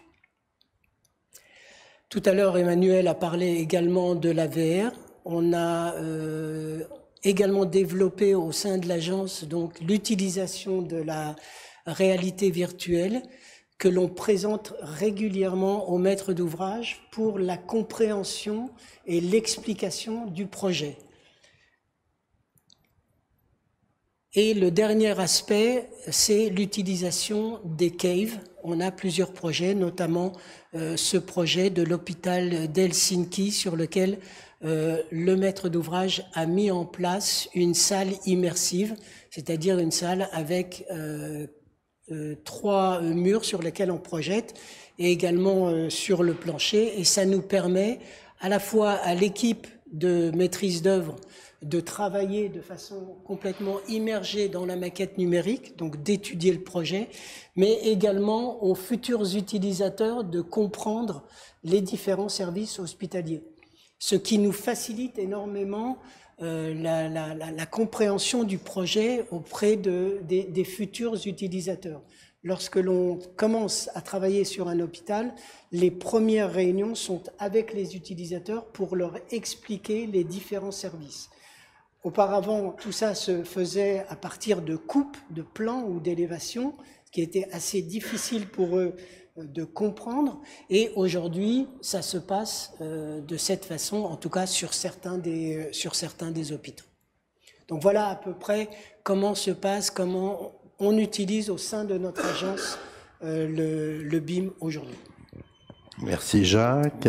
Tout à l'heure, Emmanuel a parlé également de la VR. On a également développé au sein de l'agence donc l'utilisation de la réalité virtuelle que l'on présente régulièrement aux maîtres d'ouvrage pour la compréhension et l'explication du projet. Et le dernier aspect, c'est l'utilisation des caves. On a plusieurs projets, notamment ce projet de l'hôpital d'Helsinki sur lequel le maître d'ouvrage a mis en place une salle immersive, c'est-à-dire une salle avec 3 murs sur lesquels on projette et également sur le plancher. Et ça nous permet à la fois à l'équipe de maîtrise d'œuvre de travailler de façon complètement immergée dans la maquette numérique, donc d'étudier le projet, mais également aux futurs utilisateurs de comprendre les différents services hospitaliers. Ce qui nous facilite énormément la compréhension du projet auprès des futurs utilisateurs. Lorsque l'on commence à travailler sur un hôpital, les premières réunions sont avec les utilisateurs pour leur expliquer les différents services. Auparavant, tout ça se faisait à partir de coupes, de plans ou d'élévations, ce qui était assez difficile pour eux de comprendre. Et aujourd'hui, ça se passe de cette façon, en tout cas sur certains des hôpitaux. Donc voilà à peu près comment se passe, comment on utilise au sein de notre agence le BIM aujourd'hui. Merci Jacques.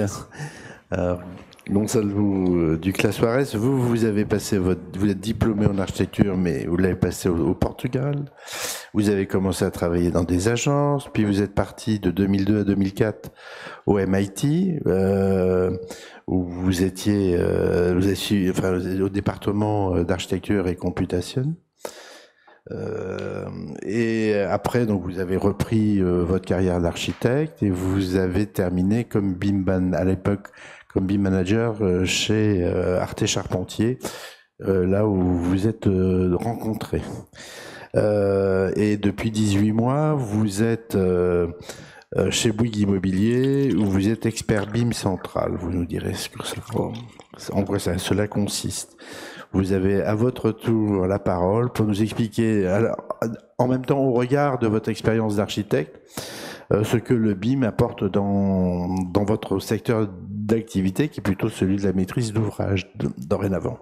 Gonçalo Duclas Soares, vous avez passé vous êtes diplômé en architecture, mais vous l'avez passé au Portugal. Vous avez commencé à travailler dans des agences, puis vous êtes parti de 2002 à 2004 au MIT, où vous étiez au département d'architecture et computation. Et après, donc, vous avez repris votre carrière d'architecte et vous avez terminé comme BIM à l'époque comme BIM manager chez Arte Charpentier, là où vous vous êtes rencontrés. Et depuis 18 mois, vous êtes chez Bouygues Immobilier, où vous êtes expert BIM central. Vous nous direz ce que en quoi cela consiste. Vous avez à votre tour la parole pour nous expliquer, alors, en même temps au regard de votre expérience d'architecte, ce que le BIM apporte dans votre secteur d'activité, qui est plutôt celui de la maîtrise d'ouvrage dorénavant.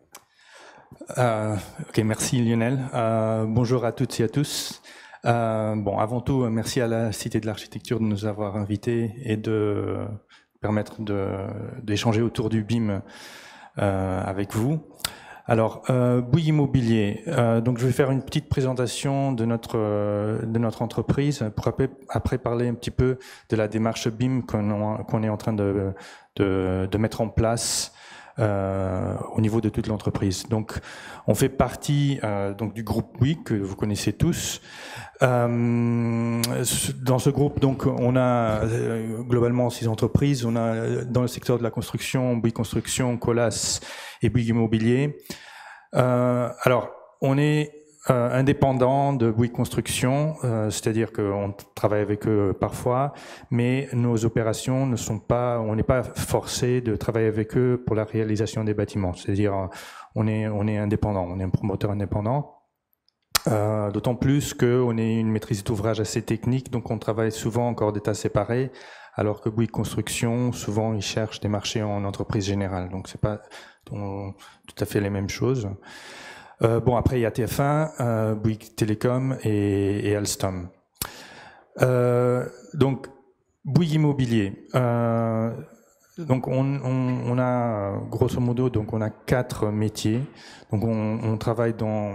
Ok, merci Lionel. Bonjour à toutes et à tous. Avant tout, merci à la Cité de l'Architecture de nous avoir invités et de permettre d'échanger autour du BIM avec vous. Alors, Bouygues Immobilier, donc je vais faire une petite présentation de notre entreprise pour après parler un petit peu de la démarche BIM qu'on est en train de mettre en place au niveau de toute l'entreprise. Donc, on fait partie donc du groupe Bouygues que vous connaissez tous. Dans ce groupe, donc, on a globalement 6 entreprises. On a dans le secteur de la construction, Bouygues Construction, Colas et Bouygues Immobilier. Alors, on est indépendant de Bouygues Construction, c'est-à-dire qu'on travaille avec eux parfois, mais nos opérations ne sont pas, on n'est pas forcé de travailler avec eux pour la réalisation des bâtiments. C'est-à-dire, on est indépendant, on est un promoteur indépendant. D'autant plus qu'on est une maîtrise d'ouvrage assez technique, donc on travaille souvent encore d'états séparés, alors que Bouygues Construction, souvent, ils cherchent des marchés en entreprise générale. Donc, c'est pas tout à fait les mêmes choses. Après, il y a TF1, Bouygues Télécom et Alstom. Donc, Bouygues Immobilier. Donc, on a, grosso modo, donc on a 4 métiers. Donc, on travaille dans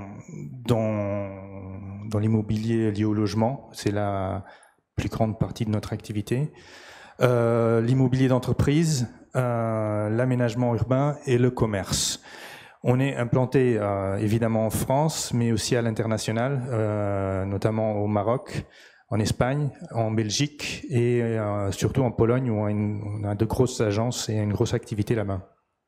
l'immobilier lié au logement. C'est la plus grande partie de notre activité. L'immobilier d'entreprise, l'aménagement urbain et le commerce. On est implanté évidemment en France, mais aussi à l'international, notamment au Maroc, en Espagne, en Belgique et surtout en Pologne où on a de grosses agences et une grosse activité là-bas.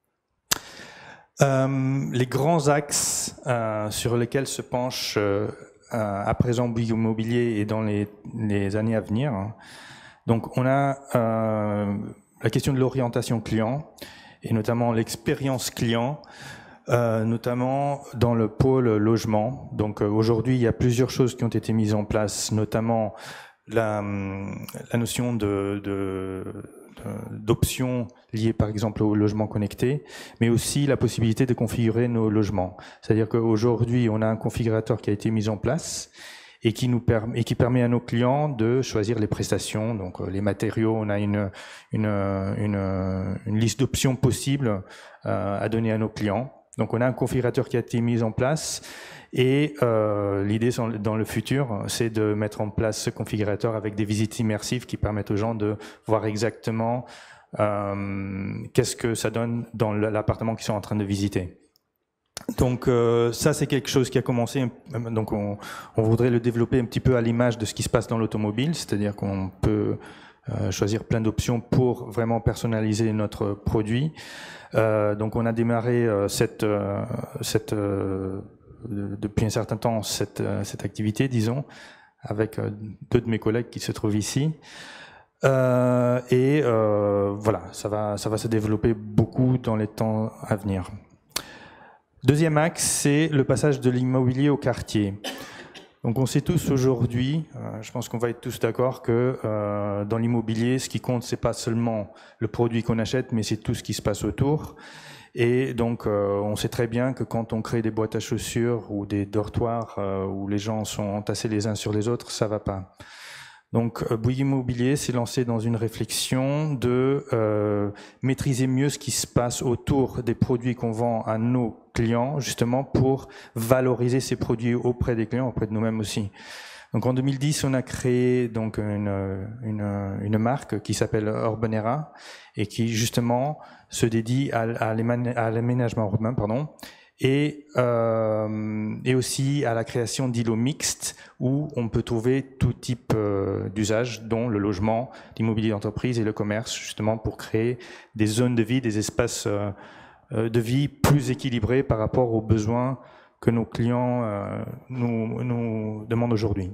Les grands axes sur lesquels se penche à présent Bouygues Immobilier et dans les années à venir. Donc on a la question de l'orientation client et notamment l'expérience client, notamment dans le pôle logement. Donc aujourd'hui, il y a plusieurs choses qui ont été mises en place, notamment la notion d'options liées par exemple au logement connecté, mais aussi la possibilité de configurer nos logements. C'est-à-dire qu'aujourd'hui, on a un configurateur qui a été mis en place et qui permet à nos clients de choisir les prestations, donc les matériaux. On a une liste d'options possibles à donner à nos clients. Donc on a un configurateur qui a été mis en place et l'idée dans le futur, c'est de mettre en place ce configurateur avec des visites immersives qui permettent aux gens de voir exactement qu'est-ce que ça donne dans l'appartement qu'ils sont en train de visiter. Donc ça, c'est quelque chose qui a commencé, donc on voudrait le développer un petit peu à l'image de ce qui se passe dans l'automobile, c'est-à-dire qu'on peut choisir plein d'options pour vraiment personnaliser notre produit. Donc on a démarré depuis un certain temps cette activité, disons, avec deux de mes collègues qui se trouvent ici. Voilà, ça va se développer beaucoup dans les temps à venir. Deuxième axe, c'est le passage de l'immobilier au quartier. Donc on sait tous aujourd'hui, je pense qu'on va être tous d'accord que dans l'immobilier, ce qui compte, c'est pas seulement le produit qu'on achète, mais c'est tout ce qui se passe autour. Et donc on sait très bien que quand on crée des boîtes à chaussures ou des dortoirs où les gens sont entassés les uns sur les autres, ça va pas. Donc Bouygues Immobilier s'est lancé dans une réflexion de maîtriser mieux ce qui se passe autour des produits qu'on vend à nos clients, justement pour valoriser ces produits auprès des clients, auprès de nous-mêmes aussi. Donc en 2010, on a créé donc une marque qui s'appelle Urbanera et qui justement se dédie à l'aménagement urbain, et aussi à la création d'îlots mixtes où on peut trouver tout type d'usages, dont le logement, l'immobilier d'entreprise et le commerce, justement pour créer des zones de vie, des espaces de vie plus équilibrés par rapport aux besoins que nos clients nous demandent aujourd'hui.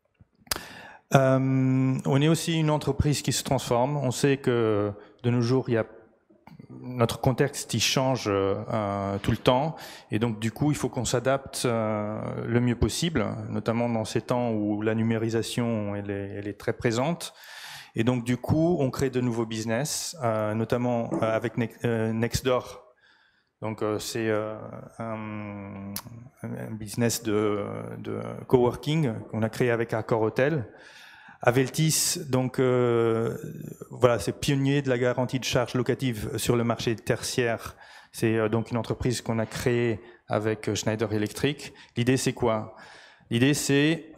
On est aussi une entreprise qui se transforme. On sait que de nos jours, notre contexte il change tout le temps, et donc du coup il faut qu'on s'adapte le mieux possible, notamment dans ces temps où la numérisation elle est très présente. Et donc du coup on crée de nouveaux business, notamment avec Nextdoor. Donc c'est un business de coworking qu'on a créé avec Accor Hotel. Aveltis, donc voilà, c'est pionnier de la garantie de charges locatives sur le marché tertiaire. C'est donc une entreprise qu'on a créée avec Schneider Electric. L'idée, c'est quoi? L'idée, c'est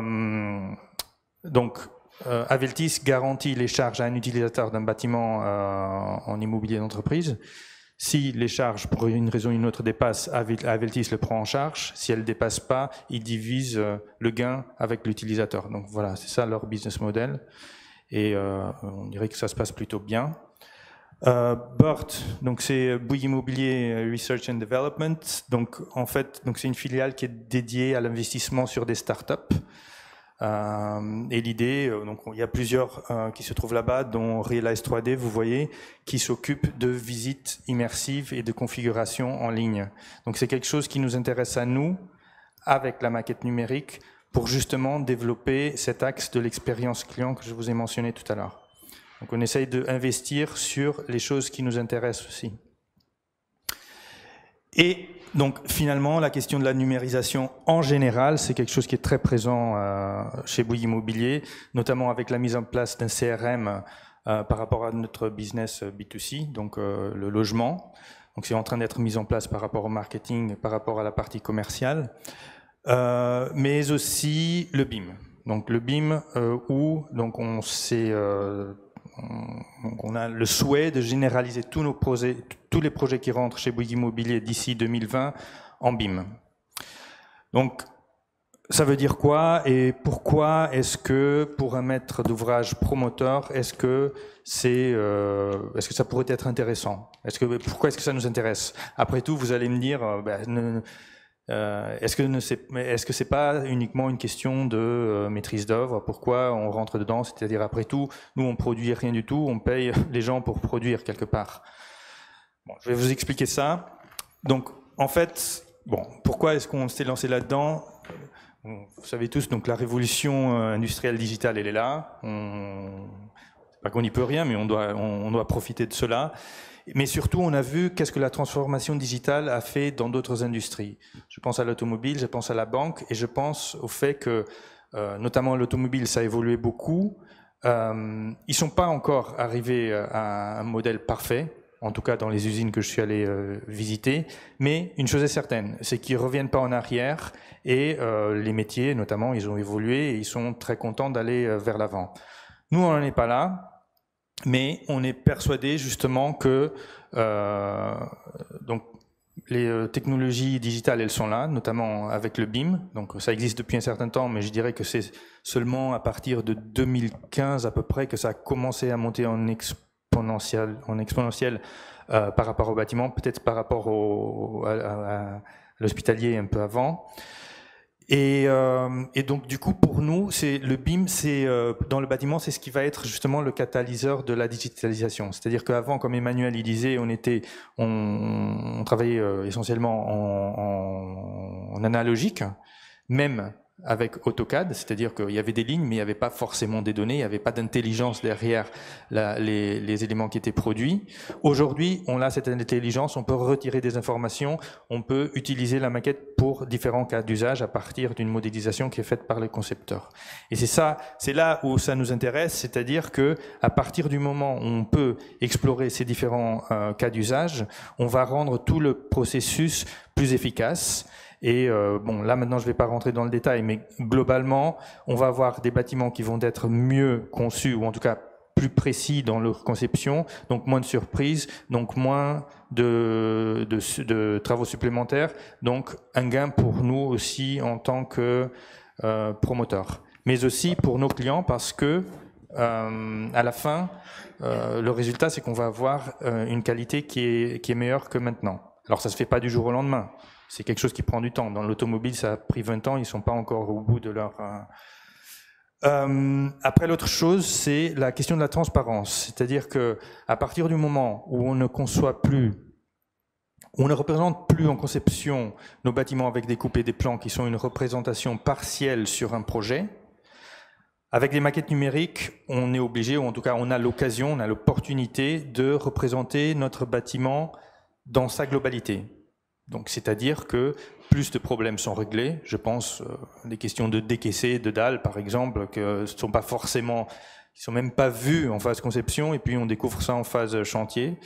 Aveltis garantit les charges à un utilisateur d'un bâtiment en immobilier d'entreprise. Si les charges, pour une raison ou une autre, dépassent, Aveltis le prend en charge. Si elles ne dépassent pas, ils divisent le gain avec l'utilisateur. Donc voilà, c'est ça leur business model. Et on dirait que ça se passe plutôt bien. BIRT, donc c'est Bouygues Immobilier Research and Development. Donc en fait, c'est une filiale qui est dédiée à l'investissement sur des startups. Et l'idée, donc il y a plusieurs qui se trouvent là-bas, dont Realize 3D, vous voyez, qui s'occupe de visites immersives et de configuration en ligne. Donc c'est quelque chose qui nous intéresse à nous, avec la maquette numérique, pour justement développer cet axe de l'expérience client que je vous ai mentionné tout à l'heure. Donc on essaye d'investir sur les choses qui nous intéressent aussi. Et donc finalement, la question de la numérisation en général, c'est quelque chose qui est très présent chez Bouygues Immobilier, notamment avec la mise en place d'un CRM par rapport à notre business B2C, donc le logement. Donc c'est en train d'être mis en place par rapport au marketing, par rapport à la partie commerciale, mais aussi le BIM. Donc le BIM où donc on a le souhait de généraliser tous les projets qui rentrent chez Bouygues Immobilier d'ici 2020 en BIM. Donc, ça veut dire quoi et pourquoi est-ce que, pour un maître d'ouvrage promoteur, est-ce que ça pourrait être intéressant? Pourquoi est-ce que ça nous intéresse? Après tout, vous allez me dire, est-ce que c'est pas uniquement une question de maîtrise d'œuvre? Pourquoi on rentre dedans? C'est-à-dire, après tout, nous on produit rien du tout, on paye les gens pour produire quelque part. Bon, je vais vous expliquer ça. Donc, en fait, pourquoi est-ce qu'on s'est lancé là-dedans? vous savez tous, donc la révolution industrielle digitale, elle est là. Pas qu'on n'y peut rien, mais on doit profiter de cela. Mais surtout, on a vu qu'est-ce que la transformation digitale a fait dans d'autres industries. Je pense à l'automobile, je pense à la banque, et je pense au fait que, notamment l'automobile, ça a évolué beaucoup. Ils sont pas encore arrivés à un modèle parfait, en tout cas dans les usines que je suis allé visiter, mais une chose est certaine, c'est qu'ils reviennent pas en arrière, et les métiers, notamment, ils ont évolué, et ils sont très contents d'aller vers l'avant. Nous, on n'en est pas là. Mais on est persuadé justement que donc les technologies digitales, elles sont là, notamment avec le BIM. Donc ça existe depuis un certain temps, mais je dirais que c'est seulement à partir de 2015 à peu près que ça a commencé à monter en exponentiel par rapport au bâtiment, peut-être par rapport à l'hospitalier un peu avant. Et donc du coup pour nous, c'est le BIM, c'est dans le bâtiment, c'est ce qui va être justement le catalyseur de la digitalisation. C'est-à-dire qu'avant, comme Emmanuel il disait, on travaillait essentiellement en analogique, même avec AutoCAD, c'est-à-dire qu'il y avait des lignes, mais il n'y avait pas forcément des données, il n'y avait pas d'intelligence derrière les éléments qui étaient produits. Aujourd'hui, on a cette intelligence, on peut retirer des informations, on peut utiliser la maquette pour différents cas d'usage à partir d'une modélisation qui est faite par les concepteurs. Et c'est là où ça nous intéresse, c'est-à-dire que à partir du moment où on peut explorer ces différents cas d'usage, on va rendre tout le processus plus efficace. Et bon, là maintenant je ne vais pas rentrer dans le détail, mais globalement, on va avoir des bâtiments qui vont être mieux conçus, ou en tout cas plus précis dans leur conception, donc moins de surprises, donc moins de travaux supplémentaires, donc un gain pour nous aussi en tant que promoteurs, mais aussi pour nos clients parce que à la fin, le résultat c'est qu'on va avoir une qualité qui est meilleure que maintenant. Alors ça se fait pas du jour au lendemain. C'est quelque chose qui prend du temps. Dans l'automobile, ça a pris 20 ans, ils ne sont pas encore au bout de leur... Après, l'autre chose, c'est la question de la transparence. C'est-à-dire qu'à partir du moment où on ne conçoit plus, on ne représente plus en conception nos bâtiments avec des coupes et des plans qui sont une représentation partielle sur un projet, avec les maquettes numériques, on est obligé, ou en tout cas on a l'occasion, on a l'opportunité de représenter notre bâtiment dans sa globalité. Donc, c'est-à-dire que plus de problèmes sont réglés. Je pense des questions de décaissés, de dalles, par exemple, que ne sont pas forcément, qui sont même pas vues en phase conception, et puis on découvre ça en phase chantier.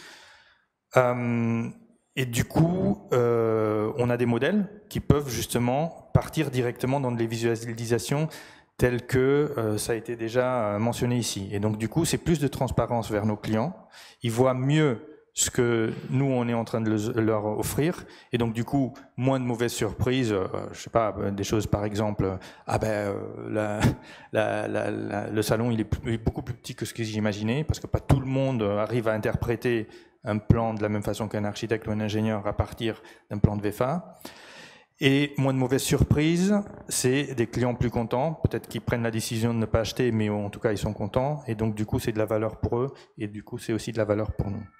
Et du coup, on a des modèles qui peuvent justement partir directement dans des visualisations telles que ça a été déjà mentionné ici. Et donc, du coup, c'est plus de transparence vers nos clients. Ils voient mieux ce que nous, on est en train de leur offrir. Et donc, du coup, moins de mauvaises surprises. Je sais pas, des choses, par exemple, le salon, il est beaucoup plus petit que ce que j'imaginais, parce que pas tout le monde arrive à interpréter un plan de la même façon qu'un architecte ou un ingénieur à partir d'un plan de VFA. Et moins de mauvaises surprises, c'est des clients plus contents, peut-être qu'ils prennent la décision de ne pas acheter, mais en tout cas, ils sont contents. Et donc, du coup, c'est de la valeur pour eux, et du coup, c'est aussi de la valeur pour nous.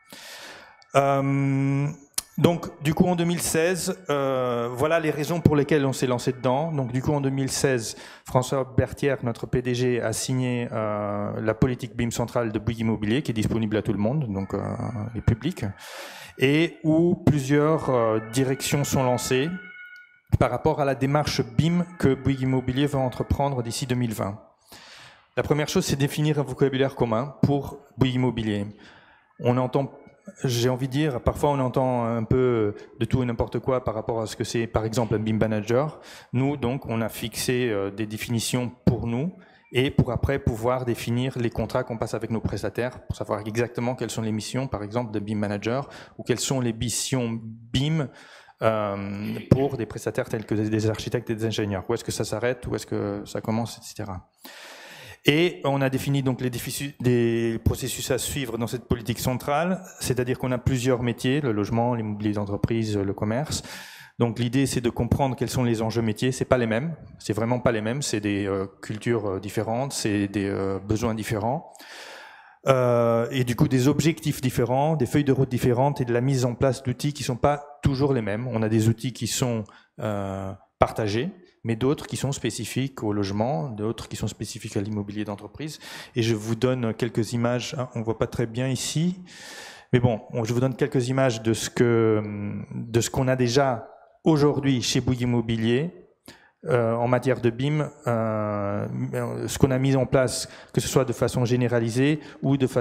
Donc, du coup, en 2016, voilà les raisons pour lesquelles on s'est lancé dedans. Donc, du coup, en 2016, François Berthière, notre PDG, a signé la politique BIM centrale de Bouygues Immobilier, qui est disponible à tout le monde, donc les publics, et où plusieurs directions sont lancées par rapport à la démarche BIM que Bouygues Immobilier va entreprendre d'ici 2020. La première chose, c'est définir un vocabulaire commun pour Bouygues Immobilier. On entend, j'ai envie de dire, parfois on entend un peu de tout et n'importe quoi par rapport à ce que c'est, par exemple, un BIM manager. Nous, donc, on a fixé des définitions pour nous et pour après pouvoir définir les contrats qu'on passe avec nos prestataires pour savoir exactement quelles sont les missions, par exemple, de BIM manager ou quelles sont les missions BIM pour des prestataires tels que des architectes et des ingénieurs. Où est-ce que ça s'arrête, où est-ce que ça commence, etc. Et on a défini donc des processus à suivre dans cette politique centrale, c'est-à-dire qu'on a plusieurs métiers, le logement, l'immobilier d'entreprise, le commerce. Donc l'idée, c'est de comprendre quels sont les enjeux métiers. C'est pas les mêmes, c'est vraiment pas les mêmes, c'est des cultures différentes, c'est des besoins différents. Et du coup des objectifs différents, des feuilles de route différentes et de la mise en place d'outils qui sont pas toujours les mêmes. On a des outils qui sont partagés, mais d'autres qui sont spécifiques au logement, d'autres qui sont spécifiques à l'immobilier d'entreprise. Et je vous donne quelques images, on ne voit pas très bien ici, mais bon, je vous donne quelques images de ce qu'on a déjà aujourd'hui chez Bouygues Immobilier, en matière de BIM, ce qu'on a mis en place, que ce soit de façon généralisée ou de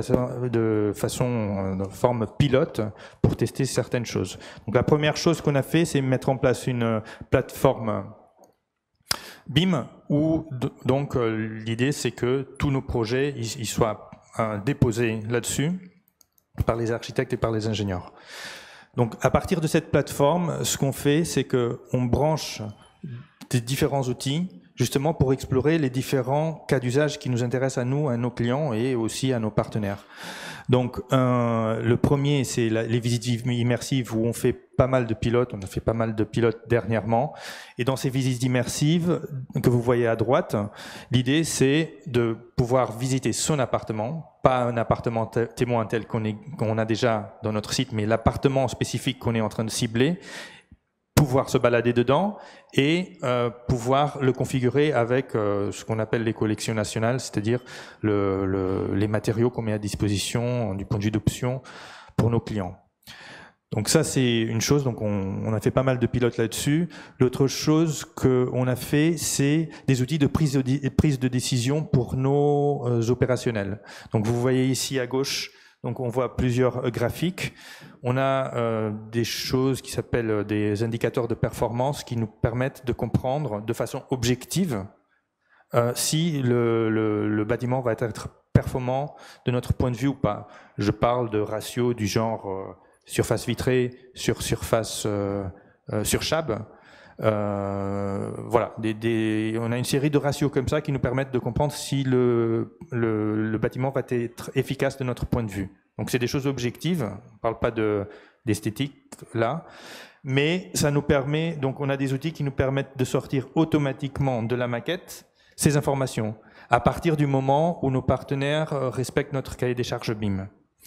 forme pilote pour tester certaines choses. Donc la première chose qu'on a fait, c'est mettre en place une plateforme BIM où donc l'idée c'est que tous nos projets ils soient déposés là-dessus par les architectes et par les ingénieurs. Donc à partir de cette plateforme, ce qu'on fait, c'est que on branche des différents outils, justement pour explorer les différents cas d'usage qui nous intéressent à nous, à nos clients et aussi à nos partenaires. Donc, le premier, c'est les visites immersives où on fait pas mal de pilotes. On a fait pas mal de pilotes dernièrement. Et dans ces visites immersives que vous voyez à droite, l'idée, c'est de pouvoir visiter son appartement, pas un appartement témoin tel qu'on a déjà dans notre site, mais l'appartement spécifique qu'on est en train de cibler, pouvoir se balader dedans et pouvoir le configurer avec ce qu'on appelle les collections nationales, c'est-à-dire les matériaux qu'on met à disposition du point de vue d'options pour nos clients. Donc ça, c'est une chose, donc on a fait pas mal de pilotes là-dessus. L'autre chose qu'on a fait, c'est des outils de prise de décision pour nos opérationnels. Donc vous voyez ici à gauche, donc on voit plusieurs graphiques. On a des choses qui s'appellent des indicateurs de performance qui nous permettent de comprendre de façon objective si le bâtiment va être performant de notre point de vue ou pas. Je parle de ratios du genre surface vitrée sur surface sur chab. Voilà, on a une série de ratios comme ça qui nous permettent de comprendre si le bâtiment va être efficace de notre point de vue. Donc c'est des choses objectives, on ne parle pas d'esthétique là, mais ça nous permet, donc on a des outils qui nous permettent de sortir automatiquement de la maquette ces informations, à partir du moment où nos partenaires respectent notre cahier des charges BIM.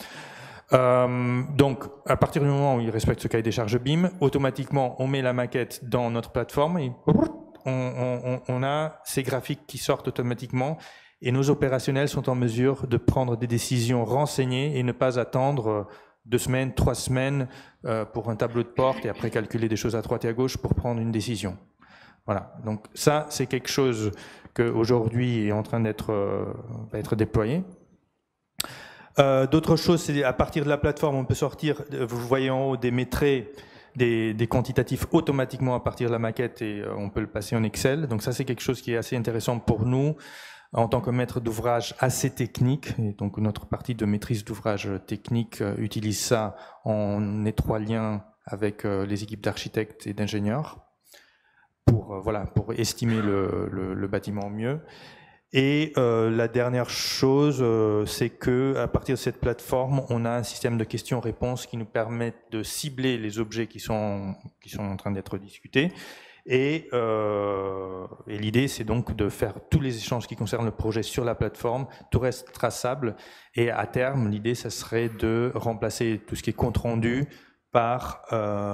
Donc, à partir du moment où ils respectent ce cahier des charges BIM, automatiquement, on met la maquette dans notre plateforme et on a ces graphiques qui sortent automatiquement et nos opérationnels sont en mesure de prendre des décisions renseignées et ne pas attendre 2 semaines, 3 semaines pour un tableau de porte et après calculer des choses à droite et à gauche pour prendre une décision. Voilà. Donc ça, c'est quelque chose qu'aujourd'hui est en train d'être déployé. D'autres choses, c'est à partir de la plateforme, on peut sortir, vous voyez en haut des métrés, des quantitatifs automatiquement à partir de la maquette et on peut le passer en Excel. Donc ça, c'est quelque chose qui est assez intéressant pour nous en tant que maître d'ouvrage assez technique. Et donc notre partie de maîtrise d'ouvrage technique utilise ça en étroit lien avec les équipes d'architectes et d'ingénieurs pour estimer le bâtiment mieux. Et la dernière chose, c'est que à partir de cette plateforme, on a un système de questions-réponses qui nous permettent de cibler les objets qui sont en train d'être discutés. Et l'idée, c'est donc de faire tous les échanges qui concernent le projet sur la plateforme. Tout reste traçable. Et à terme, l'idée, ça serait de remplacer tout ce qui est compte rendu par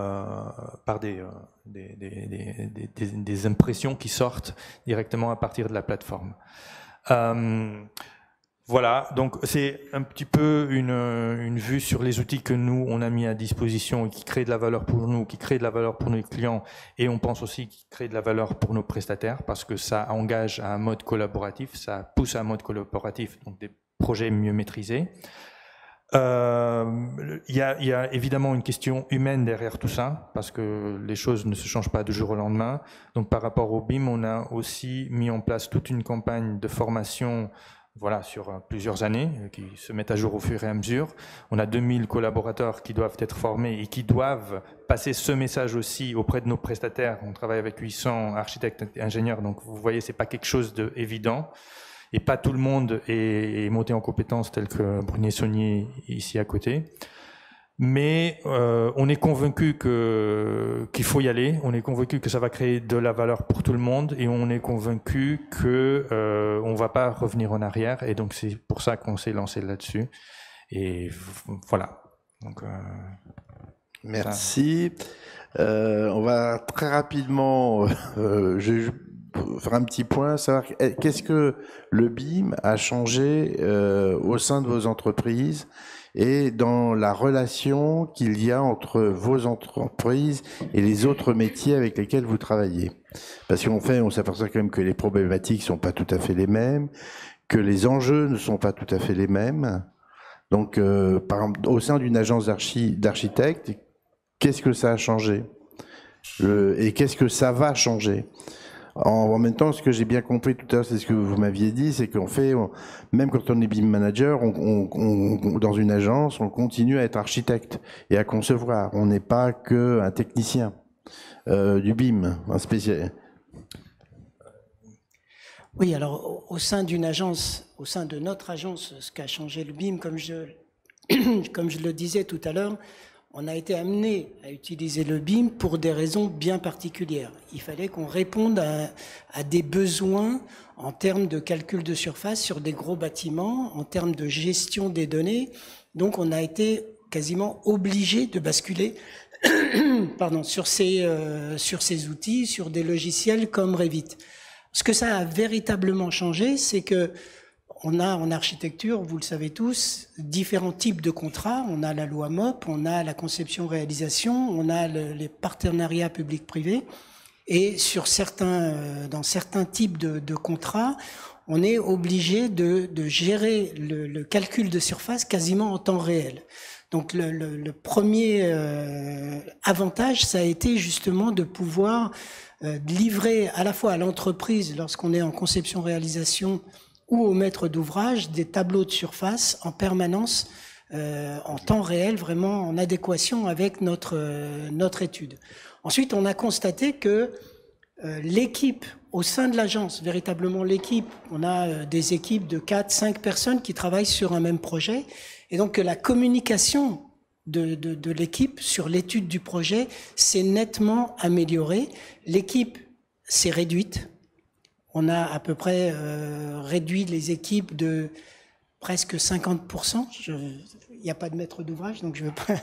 des impressions qui sortent directement à partir de la plateforme. Voilà, donc c'est un petit peu une vue sur les outils que nous, on a mis à disposition et qui créent de la valeur pour nous, qui créent de la valeur pour nos clients et on pense aussi qu'ils créent de la valeur pour nos prestataires parce que ça engage à un mode collaboratif, ça pousse à un mode collaboratif, donc des projets mieux maîtrisés. Il y a évidemment une question humaine derrière tout ça, parce que les choses ne se changent pas du jour au lendemain. Donc par rapport au BIM, on a aussi mis en place toute une campagne de formation sur plusieurs années, qui se mettent à jour au fur et à mesure. On a 2000 collaborateurs qui doivent être formés et qui doivent passer ce message aussi auprès de nos prestataires. On travaille avec 800 architectes et ingénieurs, donc vous voyez, c'est pas quelque chose d'évident. Et pas tout le monde est monté en compétences tel que Brunier Saunier ici à côté. Mais on est convaincu qu'il faut y aller, on est convaincu que ça va créer de la valeur pour tout le monde et on est convaincu que on va pas revenir en arrière et donc c'est pour ça qu'on s'est lancé là-dessus. Et voilà. Donc, merci. On va très rapidement, faire un petit point, savoir qu'est-ce que le BIM a changé au sein de vos entreprises et dans la relation qu'il y a entre vos entreprises et les autres métiers avec lesquels vous travaillez. Parce on s'aperçoit quand même que les problématiques sont pas tout à fait les mêmes, que les enjeux ne sont pas tout à fait les mêmes. Donc, par exemple, au sein d'une agence d'architectes, qu'est-ce que ça a changé et qu'est-ce que ça va changer? En même temps, ce que j'ai bien compris tout à l'heure, c'est ce que vous m'aviez dit, c'est qu'on fait, même quand on est BIM manager, dans une agence, on continue à être architecte et à concevoir. On n'est pas qu'un technicien du BIM, un spécialiste. Oui, alors au sein d'une agence, au sein de notre agence, ce qu'a changé le BIM, comme je le disais tout à l'heure, on a été amené à utiliser le BIM pour des raisons bien particulières. Il fallait qu'on réponde à des besoins en termes de calcul de surface sur des gros bâtiments, en termes de gestion des données. Donc on a été quasiment obligé de basculer sur ces outils, sur des logiciels comme Revit. Ce que ça a véritablement changé, c'est que on a en architecture, vous le savez tous, différents types de contrats. On a la loi MOP, on a la conception-réalisation, on a les partenariats publics-privés. Et dans certains types de contrats, on est obligé de gérer le calcul de surface quasiment en temps réel. Donc le premier avantage, ça a été justement de pouvoir livrer à la fois à l'entreprise, lorsqu'on est en conception-réalisation, ou au maître d'ouvrage, des tableaux de surface en permanence, en temps réel, vraiment en adéquation avec notre étude. Ensuite, on a constaté que l'équipe, au sein de l'agence, véritablement l'équipe, on a des équipes de 4-5 personnes qui travaillent sur un même projet, et donc la communication de l'équipe sur l'étude du projet s'est nettement améliorée. L'équipe s'est réduite. On a à peu près réduit les équipes de presque 50%. Il n'y a pas de maître d'ouvrage, donc je ne veux pas...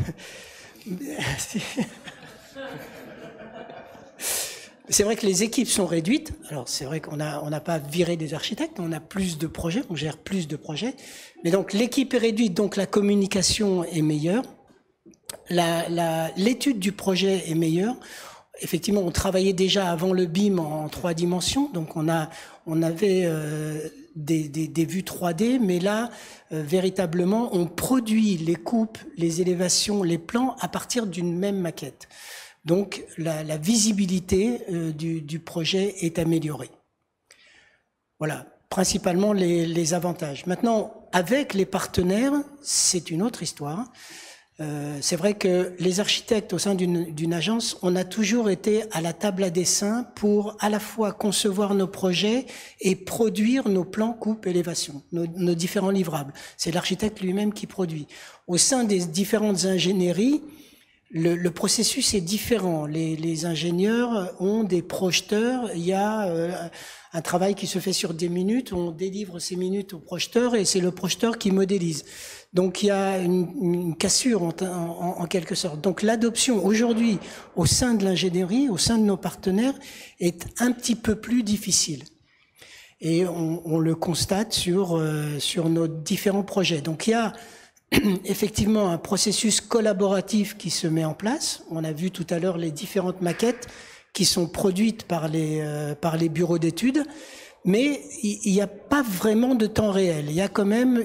C'est vrai que les équipes sont réduites. Alors c'est vrai qu'on n'a pas viré des architectes, on a plus de projets, on gère plus de projets. Mais donc l'équipe est réduite, donc la communication est meilleure. L'étude du projet est meilleure. Effectivement, on travaillait déjà avant le BIM en 3 dimensions, donc on avait des vues 3D, mais là, véritablement, on produit les coupes, les élévations, les plans à partir d'une même maquette. Donc, la visibilité du projet est améliorée. Voilà, principalement les avantages. Maintenant, avec les partenaires, c'est une autre histoire. C'est vrai que les architectes au sein d'une agence, on a toujours été à la table à dessin pour à la fois concevoir nos projets et produire nos plans coupe élévation, nos différents livrables. C'est l'architecte lui-même qui produit. Au sein des différentes ingénieries, le processus est différent. Les ingénieurs ont des projeteurs. Il y a un travail qui se fait sur des minutes. On délivre ces minutes au projeteur et c'est le projeteur qui modélise. Donc il y a une cassure en quelque sorte. Donc l'adoption aujourd'hui au sein de l'ingénierie, au sein de nos partenaires, est un petit peu plus difficile. Et on le constate sur nos différents projets. Donc il y a effectivement un processus collaboratif qui se met en place. On a vu tout à l'heure les différentes maquettes qui sont produites par les bureaux d'études. Mais il n'y a pas vraiment de temps réel. Il y a quand même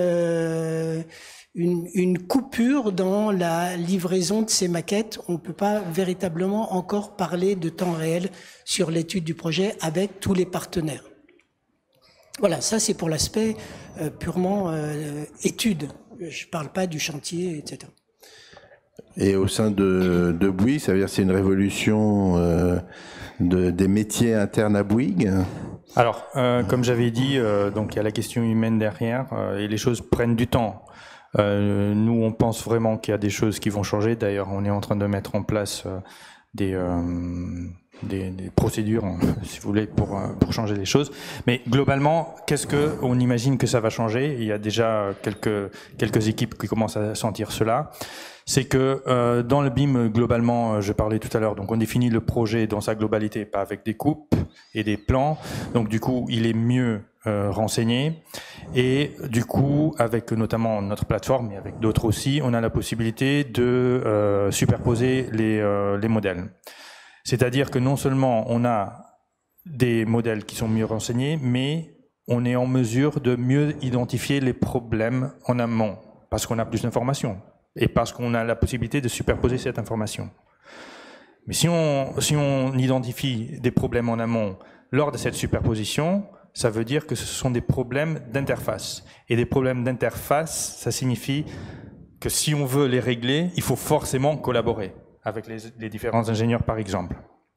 une coupure dans la livraison de ces maquettes. On ne peut pas véritablement encore parler de temps réel sur l'étude du projet avec tous les partenaires. Voilà, ça c'est pour l'aspect purement étude. Je ne parle pas du chantier, etc. Et au sein de Bouygues, ça veut dire que c'est une révolution des métiers internes à Bouygues? Alors, comme j'avais dit, donc il y a la question humaine derrière et les choses prennent du temps. Nous, on pense vraiment qu'il y a des choses qui vont changer. D'ailleurs, on est en train de mettre en place procédures, si vous voulez, pour changer les choses. Mais globalement, qu'est-ce qu'on imagine que ça va changer? Il y a déjà quelques équipes qui commencent à sentir cela. C'est que dans le BIM, globalement, je parlais tout à l'heure, donc on définit le projet dans sa globalité, pas avec des coupes et des plans. Donc du coup, il est mieux renseigné. Et du coup, avec notamment notre plateforme, et avec d'autres aussi, on a la possibilité de superposer les modèles. C'est-à-dire que non seulement on a des modèles qui sont mieux renseignés, mais on est en mesure de mieux identifier les problèmes en amont, parce qu'on a plus d'informations et parce qu'on a la possibilité de superposer cette information. Mais si on identifie des problèmes en amont lors de cette superposition, ça veut dire que ce sont des problèmes d'interface. Et des problèmes d'interface, ça signifie que si on veut les régler, il faut forcément collaborer avec les différents ingénieurs, par exemple.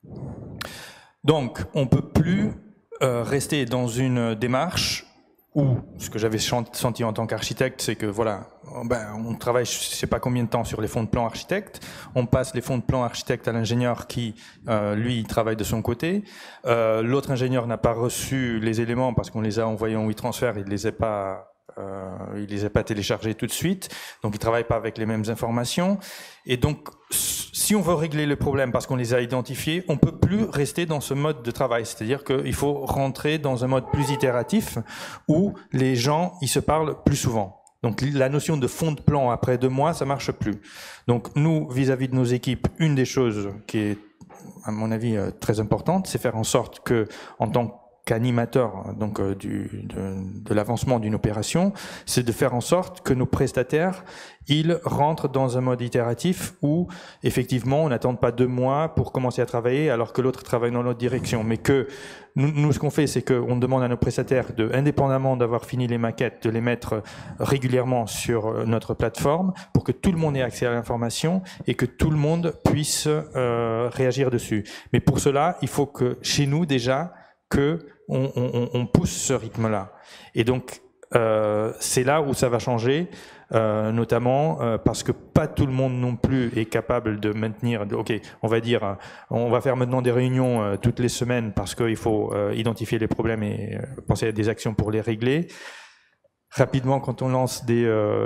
Donc, on ne peut plus rester dans une démarche où, ce que j'avais senti en tant qu'architecte, c'est que voilà, on travaille je ne sais pas combien de temps sur les fonds de plan architecte, on passe les fonds de plan architecte à l'ingénieur qui, lui, travaille de son côté. L'autre ingénieur n'a pas reçu les éléments parce qu'on les a envoyés en WeTransfer, il les a pas téléchargés tout de suite, donc il travaille pas avec les mêmes informations. Et donc, si on veut régler le problème parce qu'on les a identifiés, on peut plus rester dans ce mode de travail. C'est-à-dire qu'il faut rentrer dans un mode plus itératif où les gens, ils se parlent plus souvent. Donc, la notion de fond de plan après 2 mois, ça marche plus. Donc, nous, vis-à-vis de nos équipes, une des choses qui est, à mon avis, très importante, c'est faire en sorte que, en tant qu'animateur donc de l'avancement d'une opération, c'est de faire en sorte que nos prestataires, ils rentrent dans un mode itératif où effectivement on n'attend pas 2 mois pour commencer à travailler alors que l'autre travaille dans l'autre direction, mais que nous ce qu'on fait, c'est qu'on demande à nos prestataires indépendamment d'avoir fini les maquettes, de les mettre régulièrement sur notre plateforme pour que tout le monde ait accès à l'information et que tout le monde puisse réagir dessus. Mais pour cela, il faut que chez nous déjà on pousse ce rythme-là. Et donc, c'est là où ça va changer, notamment parce que pas tout le monde non plus est capable de maintenir. Ok, on va dire, on va faire maintenant des réunions toutes les semaines parce qu'il faut identifier les problèmes et penser à des actions pour les régler. Rapidement, quand on lance des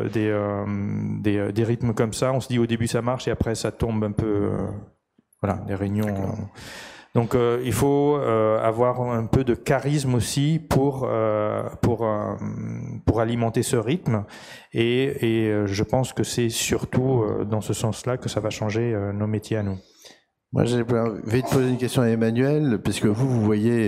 rythmes comme ça, on se dit au début ça marche et après ça tombe un peu. Voilà, des réunions. Donc il faut avoir un peu de charisme aussi pour alimenter ce rythme et je pense que c'est surtout dans ce sens-là que ça va changer nos métiers à nous. Moi j'ai envie de poser une question à Emmanuel, puisque vous voyez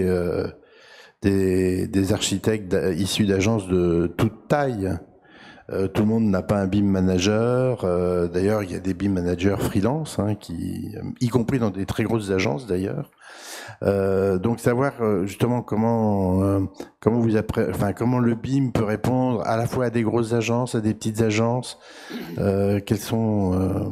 des architectes issus d'agences de toute taille. Tout le monde n'a pas un BIM manager. D'ailleurs, il y a des BIM managers freelance, y compris dans des très grosses agences d'ailleurs. Donc savoir justement comment le BIM peut répondre à la fois à des grosses agences, à des petites agences. Quels sont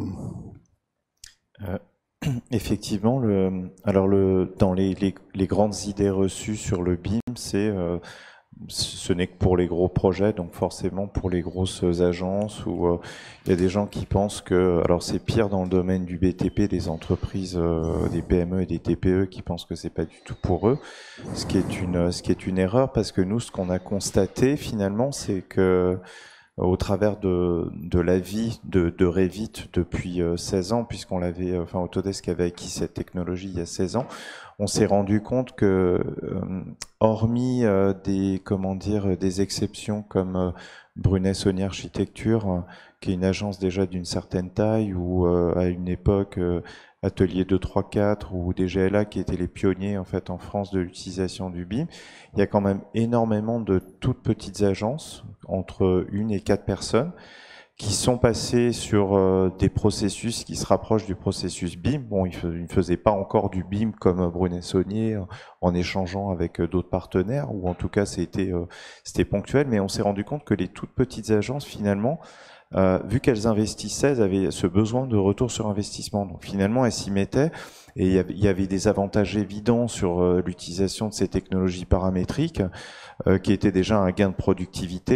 Effectivement, dans les grandes idées reçues sur le BIM, ce n'est que pour les gros projets, donc forcément pour les grosses agences où il y a des gens qui pensent que, alors c'est pire dans le domaine du BTP, des entreprises, des PME et des TPE qui pensent que c'est pas du tout pour eux, ce qui est une erreur, parce que nous, ce qu'on a constaté finalement, c'est que au travers de la vie de Revit depuis 16 ans, puisqu'on l'avait, Autodesk avait acquis cette technologie il y a 16 ans, on s'est rendu compte que, hormis des exceptions comme Brunet-Saunier Architecture, qui est une agence déjà d'une certaine taille, ou à une époque Atelier 234 ou des GLA qui étaient les pionniers en fait en France de l'utilisation du BIM, il y a quand même énormément de toutes petites agences, entre 1 et 4 personnes, qui sont passés sur des processus qui se rapprochent du processus BIM. Bon, ils ne faisaient pas encore du BIM comme Brunet-Saunier en échangeant avec d'autres partenaires, ou en tout cas c'était ponctuel, mais on s'est rendu compte que les toutes petites agences, finalement, vu qu'elles investissaient, elles avaient ce besoin de retour sur investissement. Donc finalement, elles s'y mettaient, et il y avait des avantages évidents sur l'utilisation de ces technologies paramétriques, qui étaient déjà un gain de productivité,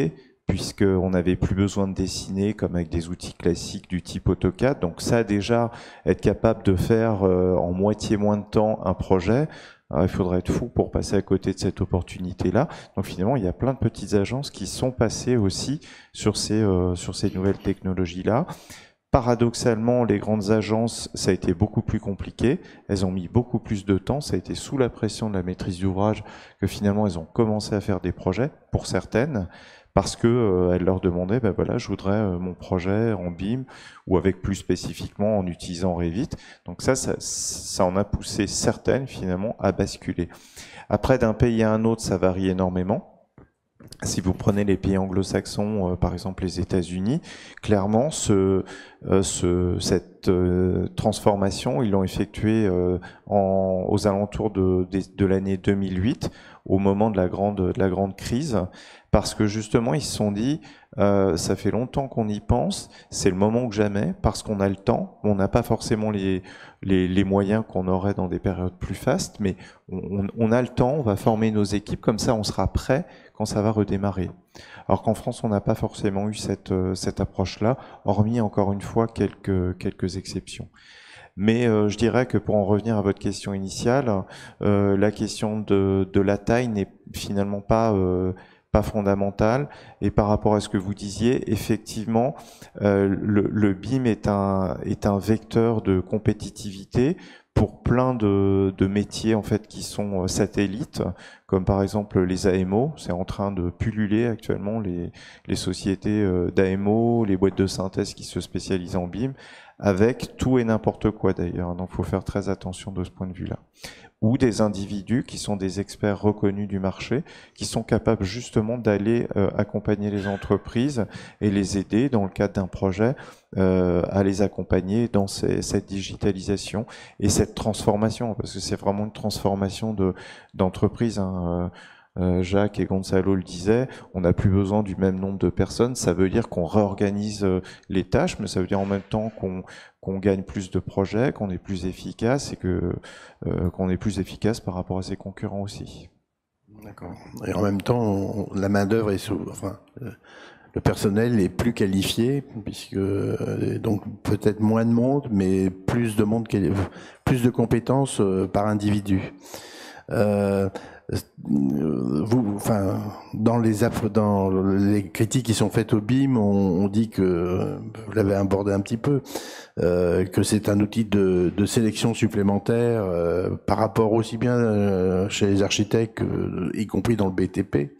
puisqu'on n'avait plus besoin de dessiner comme avec des outils classiques du type AutoCAD. Donc ça, déjà, être capable de faire en moitié moins de temps un projet, il faudrait être fou pour passer à côté de cette opportunité-là. Donc finalement, il y a plein de petites agences qui sont passées aussi sur ces nouvelles technologies-là. Paradoxalement, les grandes agences, ça a été beaucoup plus compliqué. Elles ont mis beaucoup plus de temps. Ça a été sous la pression de la maîtrise d'ouvrage que finalement, elles ont commencé à faire des projets, pour certaines, parce que elles leur demandaient, ben voilà, je voudrais mon projet en BIM ou avec plus spécifiquement en utilisant Revit. Donc ça en a poussé certaines finalement à basculer. Après, d'un pays à un autre, ça varie énormément. Si vous prenez les pays anglo-saxons, par exemple les États-Unis, clairement, cette transformation, ils l'ont effectuée aux alentours de l'année 2008, au moment de la grande crise, parce que justement, ils se sont dit, ça fait longtemps qu'on y pense, c'est le moment ou jamais, parce qu'on a le temps, on n'a pas forcément les moyens qu'on aurait dans des périodes plus fastes, mais on a le temps, on va former nos équipes, comme ça on sera prêt quand ça va redémarrer. Alors qu'en France, on n'a pas forcément eu cette approche-là, hormis encore une fois quelques exceptions. Mais je dirais que pour en revenir à votre question initiale, la question de la taille n'est finalement pas fondamentale. Et par rapport à ce que vous disiez, effectivement, le BIM est un vecteur de compétitivité pour plein de métiers en fait qui sont satellites, comme par exemple les AMO. C'est en train de pulluler actuellement les sociétés d'AMO, les boîtes de synthèse qui se spécialisent en BIM, avec tout et n'importe quoi d'ailleurs. Donc il faut faire très attention de ce point de vue-là. Ou des individus qui sont des experts reconnus du marché, qui sont capables justement d'aller accompagner les entreprises et les aider dans le cadre d'un projet à les accompagner dans cette digitalisation et cette transformation, parce que c'est vraiment une transformation d'entreprise. Jacques et Gonzalo le disaient, on n'a plus besoin du même nombre de personnes, ça veut dire qu'on réorganise les tâches, mais ça veut dire en même temps qu'on gagne plus de projets, qu'on est plus efficace et qu'on est plus efficace par rapport à ses concurrents aussi. D'accord. Et en même temps, la main-d'œuvre est le personnel est plus qualifié, puisque donc peut-être moins de monde, mais plus de monde, plus de compétences par individu. Dans les critiques qui sont faites au BIM, on dit que, vous l'avez abordé un petit peu, que c'est un outil de sélection supplémentaire par rapport aussi bien chez les architectes, y compris dans le BTP.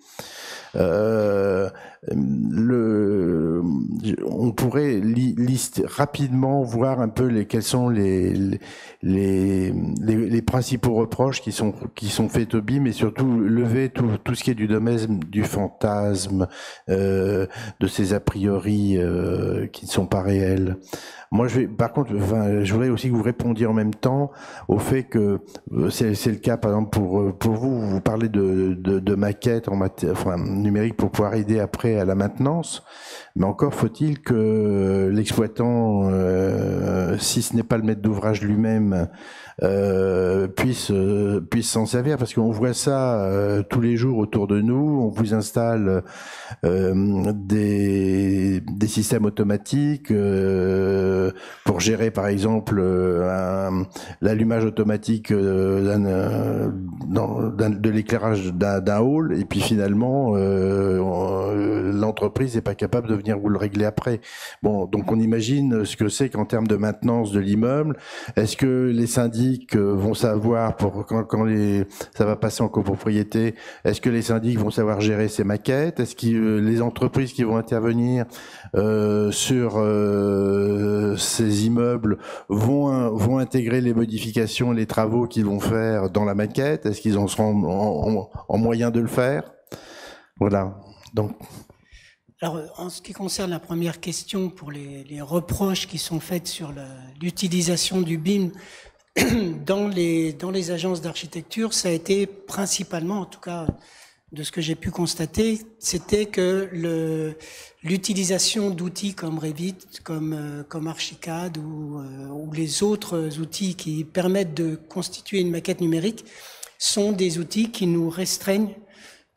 On pourrait lister rapidement, voir un peu quels sont les principaux reproches qui sont faits au BIM, et surtout lever tout ce qui est du domaine du fantasme, de ces a priori qui ne sont pas réels. Moi, par contre, je voudrais aussi que vous répondiez en même temps au fait que c'est le cas, par exemple, pour vous parlez de maquettes en numérique pour pouvoir aider après à la maintenance, mais encore faut-il que l'exploitant, si ce n'est pas le maître d'ouvrage lui-même, puisse s'en servir, parce qu'on voit ça tous les jours autour de nous. On vous installe des systèmes automatiques pour gérer par exemple l'allumage automatique de l'éclairage d'un hall, et puis finalement l'entreprise n'est pas capable de venir vous le régler après. Bon, donc on imagine ce que c'est qu'en termes de maintenance de l'immeuble. Est-ce que les syndics vont savoir, quand ça va passer en copropriété, est-ce que les syndics vont savoir gérer ces maquettes? Est-ce que les entreprises qui vont intervenir sur ces immeubles vont intégrer les modifications, les travaux qu'ils vont faire dans la maquette? Est-ce qu'ils en seront en moyen de le faire? Voilà. Donc. Alors, en ce qui concerne la première question, pour les reproches qui sont faits sur l'utilisation du BIM dans les agences d'architecture, ça a été principalement, en tout cas de ce que j'ai pu constater, c'était que l'utilisation d'outils comme Revit, comme Archicad ou les autres outils qui permettent de constituer une maquette numérique sont des outils qui nous restreignent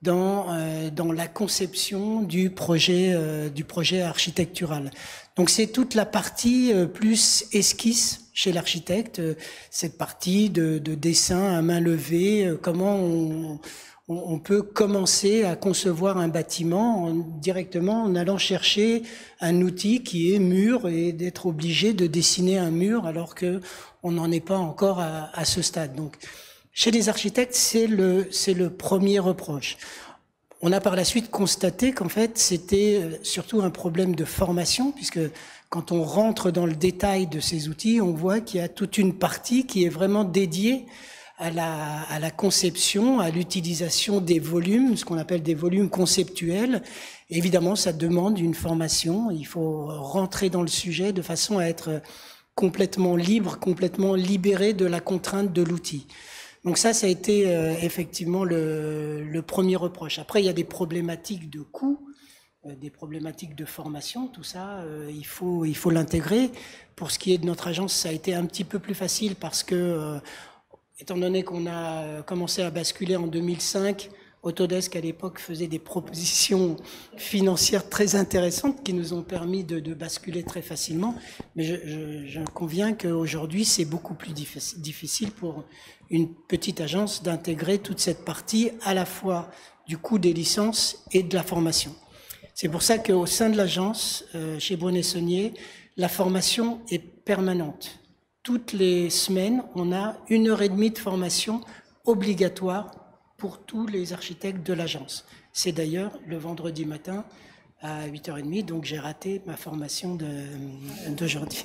dans la conception du projet architectural. Donc c'est toute la partie plus esquisse chez l'architecte, cette partie de dessin à main levée, comment on peut commencer à concevoir un bâtiment directement en allant chercher un outil qui est mur et d'être obligé de dessiner un mur alors que on n'en est pas encore à ce stade. Donc chez les architectes, c'est le premier reproche. On a par la suite constaté qu'en fait, c'était surtout un problème de formation, puisque quand on rentre dans le détail de ces outils, on voit qu'il y a toute une partie qui est vraiment dédiée à la conception, à l'utilisation des volumes, ce qu'on appelle des volumes conceptuels. Évidemment, ça demande une formation. Il faut rentrer dans le sujet de façon à être complètement libre, complètement libéré de la contrainte de l'outil. Donc ça a été effectivement le premier reproche. Après, il y a des problématiques de coût, des problématiques de formation, tout ça, il faut l'intégrer. Pour ce qui est de notre agence, ça a été un petit peu plus facile parce que, étant donné qu'on a commencé à basculer en 2005, Autodesk à l'époque faisait des propositions financières très intéressantes qui nous ont permis de basculer très facilement. Mais je conviens qu'aujourd'hui, c'est beaucoup plus difficile pour une petite agence d'intégrer toute cette partie à la fois du coût des licences et de la formation. C'est pour ça qu'au sein de l'agence, chez Brunet-Saunier, la formation est permanente. Toutes les semaines, on a 1h30 de formation obligatoire pour tous les architectes de l'agence. C'est d'ailleurs le vendredi matin à 8h30, donc j'ai raté ma formation d'aujourd'hui.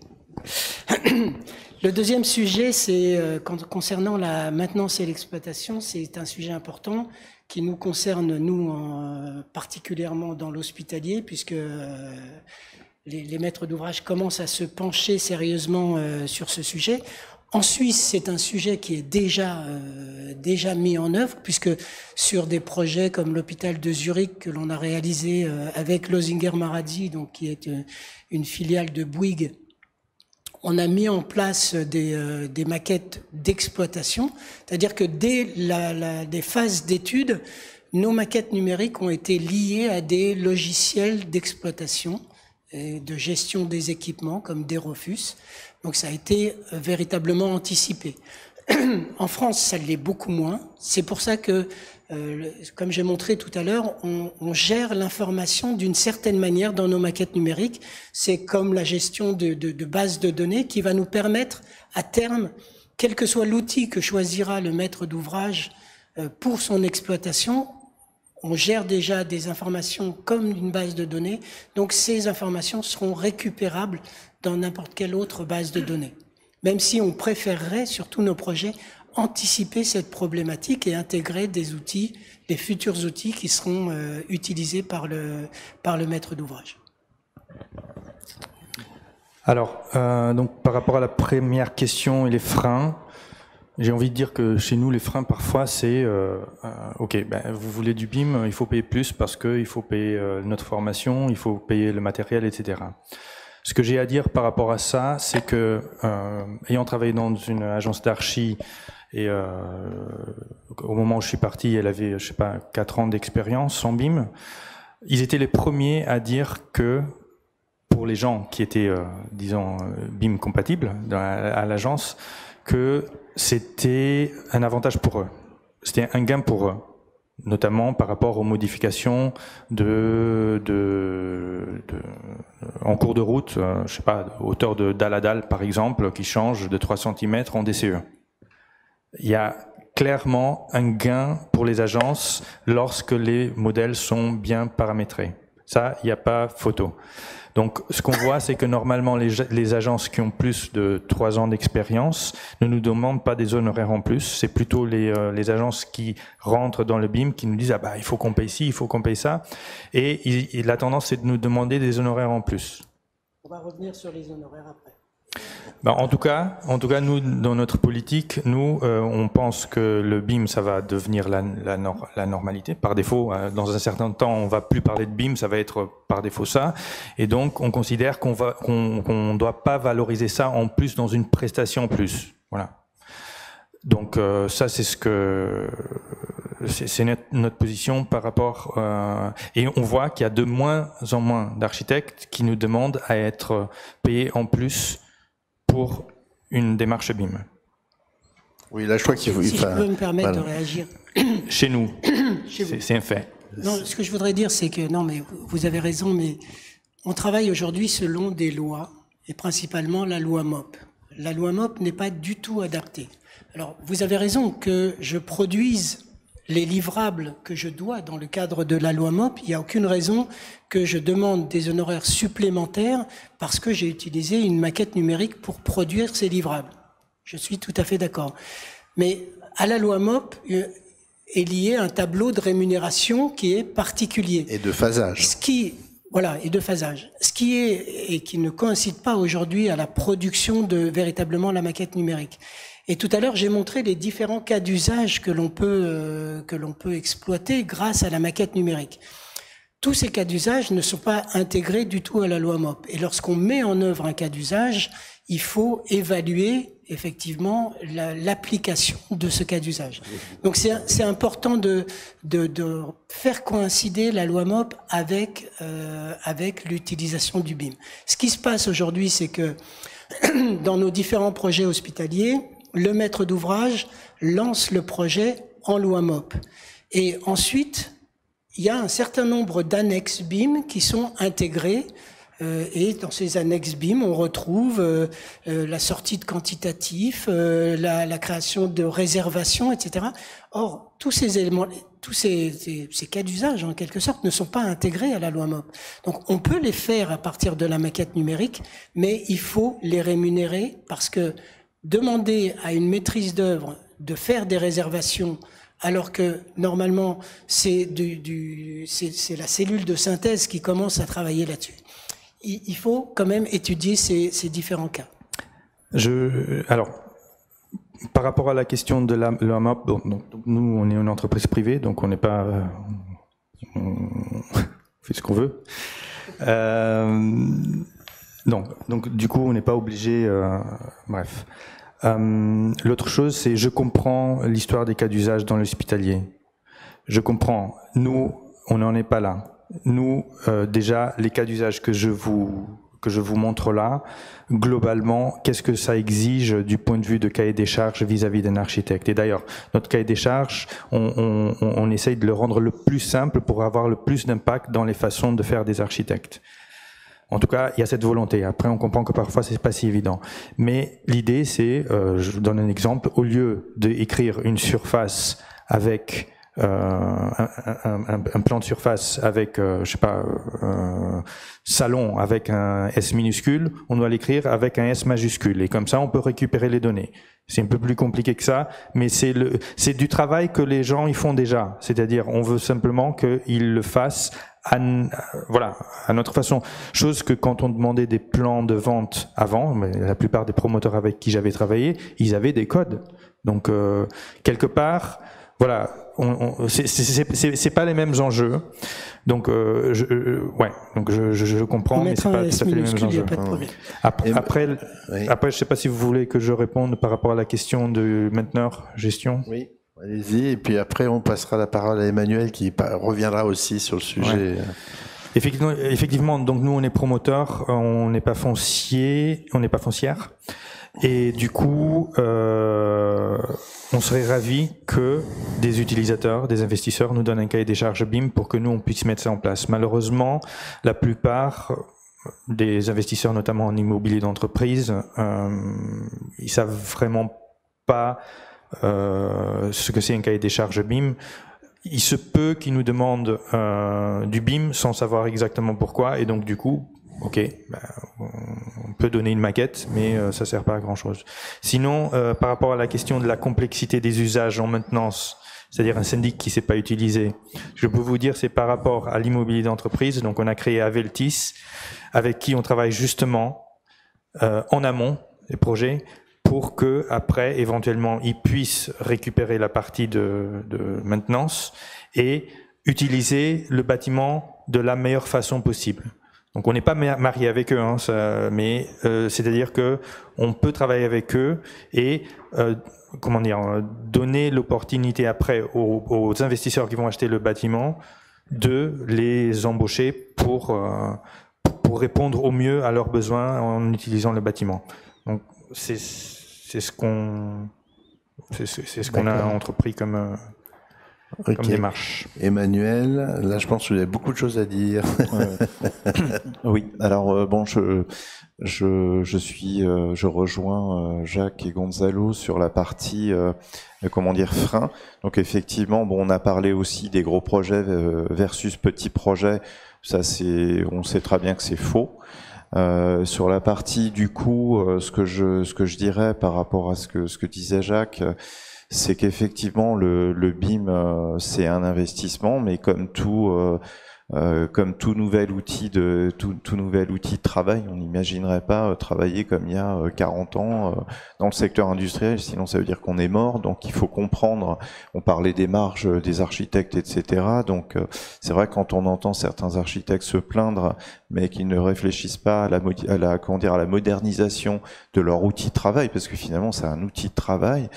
Le deuxième sujet, c'est concernant la maintenance et l'exploitation, c'est un sujet important qui nous concerne, nous, particulièrement dans l'hospitalier, puisque les maîtres d'ouvrage commencent à se pencher sérieusement sur ce sujet. En Suisse, c'est un sujet qui est déjà mis en œuvre, puisque sur des projets comme l'hôpital de Zurich que l'on a réalisé avec Losinger Maradi, donc qui est une filiale de Bouygues, on a mis en place des maquettes d'exploitation, c'est-à-dire que dès des phases d'études, nos maquettes numériques ont été liées à des logiciels d'exploitation et de gestion des équipements comme Derofus. Donc ça a été véritablement anticipé. En France, ça l'est beaucoup moins. C'est pour ça que, comme j'ai montré tout à l'heure, on gère l'information d'une certaine manière dans nos maquettes numériques. C'est comme la gestion de bases de données qui va nous permettre, à terme, quel que soit l'outil que choisira le maître d'ouvrage pour son exploitation, on gère déjà des informations comme une base de données. Donc ces informations seront récupérables dans n'importe quelle autre base de données. Même si on préférerait, sur tous nos projets, anticiper cette problématique et intégrer des outils, des futurs outils qui seront utilisés par le maître d'ouvrage. Alors, donc par rapport à la première question et les freins, j'ai envie de dire que chez nous, les freins, parfois, c'est ok, ben, vous voulez du BIM, il faut payer plus parce qu'il faut payer notre formation, il faut payer le matériel, etc. Ce que j'ai à dire par rapport à ça, c'est que, ayant travaillé dans une agence d'archi, et au moment où je suis parti, elle avait, je sais pas, 4 ans d'expérience en BIM, ils étaient les premiers à dire que, pour les gens qui étaient, disons, BIM compatibles à l'agence, que c'était un avantage pour eux. C'était un gain pour eux, notamment par rapport aux modifications en cours de route, je sais pas, hauteur de dalle à dalle par exemple, qui change de 3 cm en DCE. Il y a clairement un gain pour les agences lorsque les modèles sont bien paramétrés. Ça, il n'y a pas photo. Donc, ce qu'on voit, c'est que normalement, les agences qui ont plus de 3 ans d'expérience ne nous demandent pas des honoraires en plus. C'est plutôt les agences qui rentrent dans le BIM qui nous disent « Ah bah, il faut qu'on paye ci, il faut qu'on paye ça ». Et la tendance, c'est de nous demander des honoraires en plus. On va revenir sur les honoraires après. Ben, en tout cas, nous, dans notre politique, nous, on pense que le BIM, ça va devenir la normalité. Par défaut, dans un certain temps, on va plus parler de BIM, ça va être par défaut ça. Et donc, on considère qu'on doit pas valoriser ça en plus dans une prestation en plus. Voilà. Donc, ça, c'est ce c'est notre position par rapport, et on voit qu'il y a de moins en moins d'architectes qui nous demandent à être payés en plus pour une démarche BIM. Oui, là, je crois qu'il faut... Si je peux me permettre de réagir. Chez nous, c'est un fait. Non, ce que je voudrais dire, c'est que, non, mais vous avez raison, mais on travaille aujourd'hui selon des lois, et principalement la loi MOP. La loi MOP n'est pas du tout adaptée. Alors, vous avez raison que je produise les livrables que je dois dans le cadre de la loi MOP. Il n'y a aucune raison que je demande des honoraires supplémentaires parce que j'ai utilisé une maquette numérique pour produire ces livrables. Je suis tout à fait d'accord. Mais à la loi MOP est lié un tableau de rémunération qui est particulier. Et de phasage. Voilà, et de phasage. Ce qui est, et qui ne coïncide pas aujourd'hui à la production de véritablement la maquette numérique. Et tout à l'heure, j'ai montré les différents cas d'usage que l'on peut exploiter grâce à la maquette numérique. Tous ces cas d'usage ne sont pas intégrés du tout à la loi MOP. Et lorsqu'on met en œuvre un cas d'usage, il faut évaluer effectivement l'application de ce cas d'usage. Donc c'est important de faire coïncider la loi MOP avec l'utilisation du BIM. Ce qui se passe aujourd'hui, c'est que dans nos différents projets hospitaliers, le maître d'ouvrage lance le projet en loi MOP. Et ensuite, il y a un certain nombre d'annexes BIM qui sont intégrées. Et dans ces annexes BIM, on retrouve la sortie de quantitatif, la création de réservations, etc. Or, tous ces éléments, tous ces cas d'usage, en quelque sorte, ne sont pas intégrés à la loi MOP. Donc, on peut les faire à partir de la maquette numérique, mais il faut les rémunérer parce que demander à une maîtrise d'œuvre de faire des réservations alors que normalement c'est la cellule de synthèse qui commence à travailler là-dessus. Il faut quand même étudier ces différents cas. Alors, par rapport à la question de la MOP, donc, nous on est une entreprise privée, donc on n'est pas, on fait ce qu'on veut. Donc du coup on n'est pas obligé. Bref. L'autre chose, c'est je comprends l'histoire des cas d'usage dans l'hospitalier. Je comprends. Nous, on n'en est pas là. Nous, déjà, les cas d'usage que je vous montre là, globalement, qu'est-ce que ça exige du point de vue de cahier des charges vis-à-vis d'un architecte? Et d'ailleurs, notre cahier des charges, on essaye de le rendre le plus simple pour avoir le plus d'impact dans les façons de faire des architectes. En tout cas, il y a cette volonté. Après, on comprend que parfois, c'est pas si évident. Mais l'idée, c'est, je vous donne un exemple, au lieu d'écrire une surface avec un plan de surface avec, je sais pas, salon avec un S minuscule, on doit l'écrire avec un S majuscule. Et comme ça, on peut récupérer les données. C'est un peu plus compliqué que ça, mais c'est du travail que les gens ils font déjà. C'est-à-dire, on veut simplement qu'ils le fassent à notre façon. Chose que quand on demandait des plans de vente avant, mais la plupart des promoteurs avec qui j'avais travaillé, ils avaient des codes. Donc, quelque part, voilà, c'est pas les mêmes enjeux. Donc, je comprends, mais c'est pas tout à fait les mêmes enjeux. Après, je sais pas si vous voulez que je réponde par rapport à la question de mainteneur, gestion. Oui, allez-y. Et puis après, on passera la parole à Emmanuel qui reviendra aussi sur le sujet. Ouais. Effectivement, donc nous on est promoteurs, on n'est pas foncier, on n'est pas foncière. Et du coup, on serait ravis que des utilisateurs, des investisseurs nous donnent un cahier des charges BIM pour que nous, on puisse mettre ça en place. Malheureusement, la plupart des investisseurs, notamment en immobilier d'entreprise, ils savent vraiment pas ce que c'est un cahier des charges BIM. Il se peut qu'ils nous demandent du BIM sans savoir exactement pourquoi, et donc du coup, ok, on peut donner une maquette, mais ça sert pas à grand chose. Sinon, par rapport à la question de la complexité des usages en maintenance, c'est-à-dire un syndic qui ne s'est pas utilisé, je peux vous dire c'est par rapport à l'immobilier d'entreprise. Donc on a créé Aveltis, avec qui on travaille justement en amont des projets, pour que après éventuellement ils puissent récupérer la partie de maintenance et utiliser le bâtiment de la meilleure façon possible. Donc on n'est pas marié avec eux, hein, mais c'est-à-dire que on peut travailler avec eux et donner l'opportunité après aux investisseurs qui vont acheter le bâtiment de les embaucher pour répondre au mieux à leurs besoins en utilisant le bâtiment. Donc c'est ce qu'on a entrepris comme démarche. Emmanuel, là je pense que vous avez beaucoup de choses à dire. Oui, alors bon, je rejoins Jacques et Gonzalo sur la partie frein. Donc effectivement, bon, on a parlé aussi des gros projets versus petits projets. Ça, on sait très bien que c'est faux. Sur la partie du coup, ce que je dirais par rapport à ce que disait Jacques, c'est qu'effectivement le BIM c'est un investissement, mais comme tout nouvel outil de travail, on n'imaginerait pas travailler comme il y a 40 ans dans le secteur industriel, sinon ça veut dire qu'on est mort. Donc il faut comprendre, on parlait des marges des architectes, etc. Donc c'est vrai, quand on entend certains architectes se plaindre, mais qui ne réfléchissent pas à la modernisation de leur outil de travail, parce que finalement c'est un outil de travail,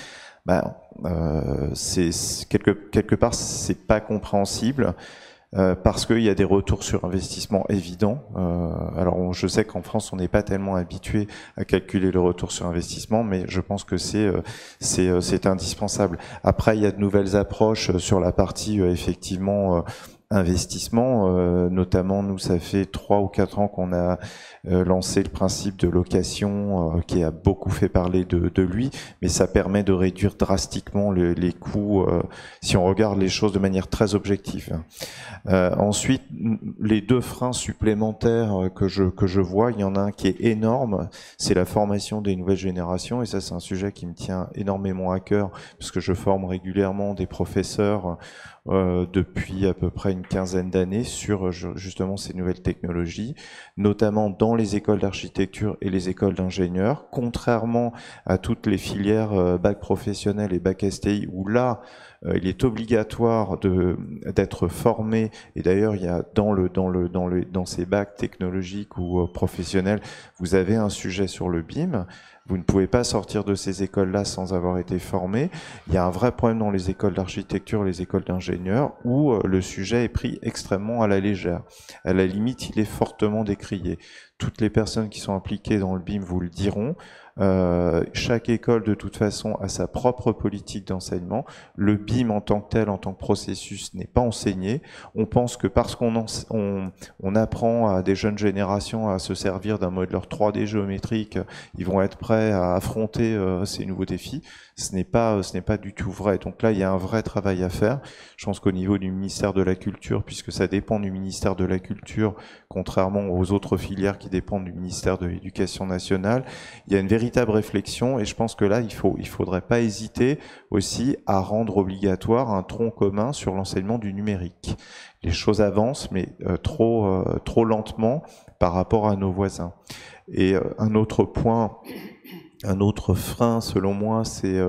c'est quelque part c'est pas compréhensible. Parce qu'il y a des retours sur investissement évidents. Alors je sais qu'en France on n'est pas tellement habitué à calculer le retour sur investissement, mais je pense que c'est indispensable. Après, il y a de nouvelles approches sur la partie effectivement investissement, notamment nous ça fait 3 ou 4 ans qu'on a lancé le principe de location qui a beaucoup fait parler de lui, mais ça permet de réduire drastiquement les coûts si on regarde les choses de manière très objective. Ensuite, les 2 freins supplémentaires que je vois, il y en a un qui est énorme, c'est la formation des nouvelles générations, et ça c'est un sujet qui me tient énormément à cœur parce que je forme régulièrement des professeurs depuis à peu près une quinzaine d'années sur justement ces nouvelles technologies, notamment dans les écoles d'architecture et les écoles d'ingénieurs, contrairement à toutes les filières bac professionnel et bac STI où là il est obligatoire d'être formé, et d'ailleurs il y a dans ces bacs technologiques ou professionnels, vous avez un sujet sur le BIM. Vous ne pouvez pas sortir de ces écoles-là sans avoir été formé. Il y a un vrai problème dans les écoles d'architecture, les écoles d'ingénieurs, où le sujet est pris extrêmement à la légère. À la limite, il est fortement décrié. Toutes les personnes qui sont impliquées dans le BIM vous le diront. Chaque école, de toute façon, a sa propre politique d'enseignement. Le BIM en tant que tel, en tant que processus, n'est pas enseigné. On pense que parce qu'on apprend à des jeunes générations à se servir d'un modeleur 3D géométrique, ils vont être prêts à affronter ces nouveaux défis. Ce n'est pas du tout vrai. Donc là, il y a un vrai travail à faire. Je pense qu'au niveau du ministère de la Culture, puisque ça dépend du ministère de la Culture, contrairement aux autres filières qui dépendent du ministère de l'Éducation nationale, il y a une véritable réflexion, et je pense que là, il faudrait pas hésiter aussi à rendre obligatoire un tronc commun sur l'enseignement du numérique. Les choses avancent, mais trop lentement par rapport à nos voisins. Et un autre point, un autre frein, selon moi, c'est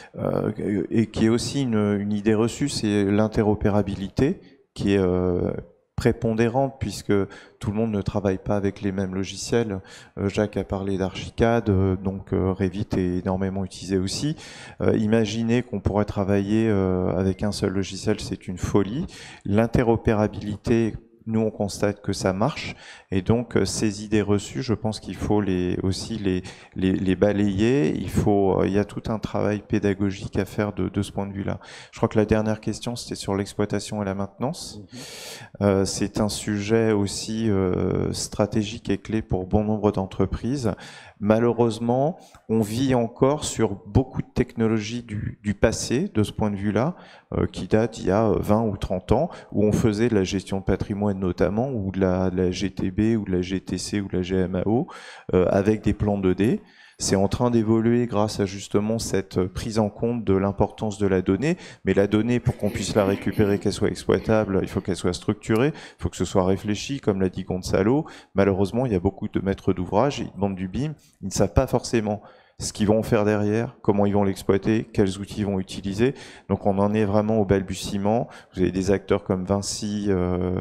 et qui est aussi une idée reçue, c'est l'interopérabilité, qui est prépondérante puisque tout le monde ne travaille pas avec les mêmes logiciels. Jacques a parlé d'Archicad, donc Revit est énormément utilisé aussi. Imaginez qu'on pourrait travailler avec un seul logiciel, c'est une folie. L'interopérabilité, nous on constate que ça marche, et donc ces idées reçues, je pense qu'il faut aussi les balayer. Il y a tout un travail pédagogique à faire de ce point de vue-là. Je crois que la dernière question, c'était sur l'exploitation et la maintenance. C'est un sujet aussi stratégique et clé pour bon nombre d'entreprises. Malheureusement, on vit encore sur beaucoup de technologies du passé, de ce point de vue-là, qui datent il y a 20 ou 30 ans, où on faisait de la gestion de patrimoine notamment, ou de la GTB, ou de la GTC, ou de la GMAO, avec des plans 2D. C'est en train d'évoluer grâce à justement cette prise en compte de l'importance de la donnée. Mais la donnée, pour qu'on puisse la récupérer, qu'elle soit exploitable, il faut qu'elle soit structurée, il faut que ce soit réfléchi, comme l'a dit Gonzalo. Malheureusement, il y a beaucoup de maîtres d'ouvrage, ils demandent du BIM, ils ne savent pas forcément ce qu'ils vont faire derrière, comment ils vont l'exploiter, quels outils ils vont utiliser. Donc on en est vraiment au balbutiement. Vous avez des acteurs comme Vinci,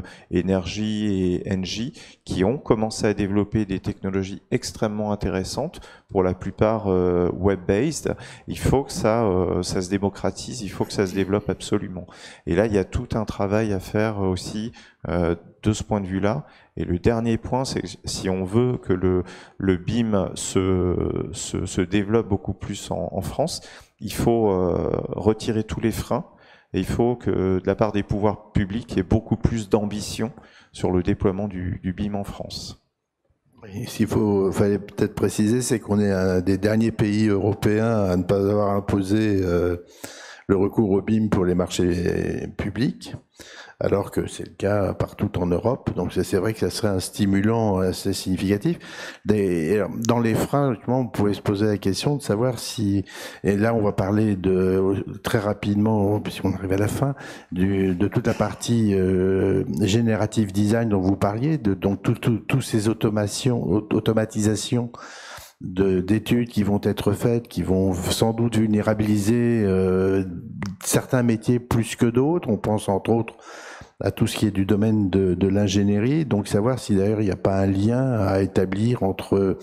Énergie et Engie qui ont commencé à développer des technologies extrêmement intéressantes, pour la plupart web-based. Il faut que ça se démocratise, il faut que ça se développe absolument. Et là, il y a tout un travail à faire aussi de ce point de vue-là. Et le dernier point, c'est que si on veut que le BIM se développe beaucoup plus en France, il faut retirer tous les freins. Et il faut que, de la part des pouvoirs publics, il y ait beaucoup plus d'ambition sur le déploiement du BIM en France. Et s'il fallait peut-être préciser, c'est qu'on est un des derniers pays européens à ne pas avoir imposé le recours au BIM pour les marchés publics, alors que c'est le cas partout en Europe. Donc c'est vrai que ça serait un stimulant assez significatif. Dans les freins, justement, on pouvait se poser la question de savoir si, et là on va parler très rapidement, puisqu'on arrive à la fin, de toute la partie générative design dont vous parliez, donc tous ces automatisations d'études qui vont être faites, qui vont sans doute vulnérabiliser certains métiers plus que d'autres. On pense entre autres à tout ce qui est du domaine de l'ingénierie, donc savoir si d'ailleurs il n'y a pas un lien à établir entre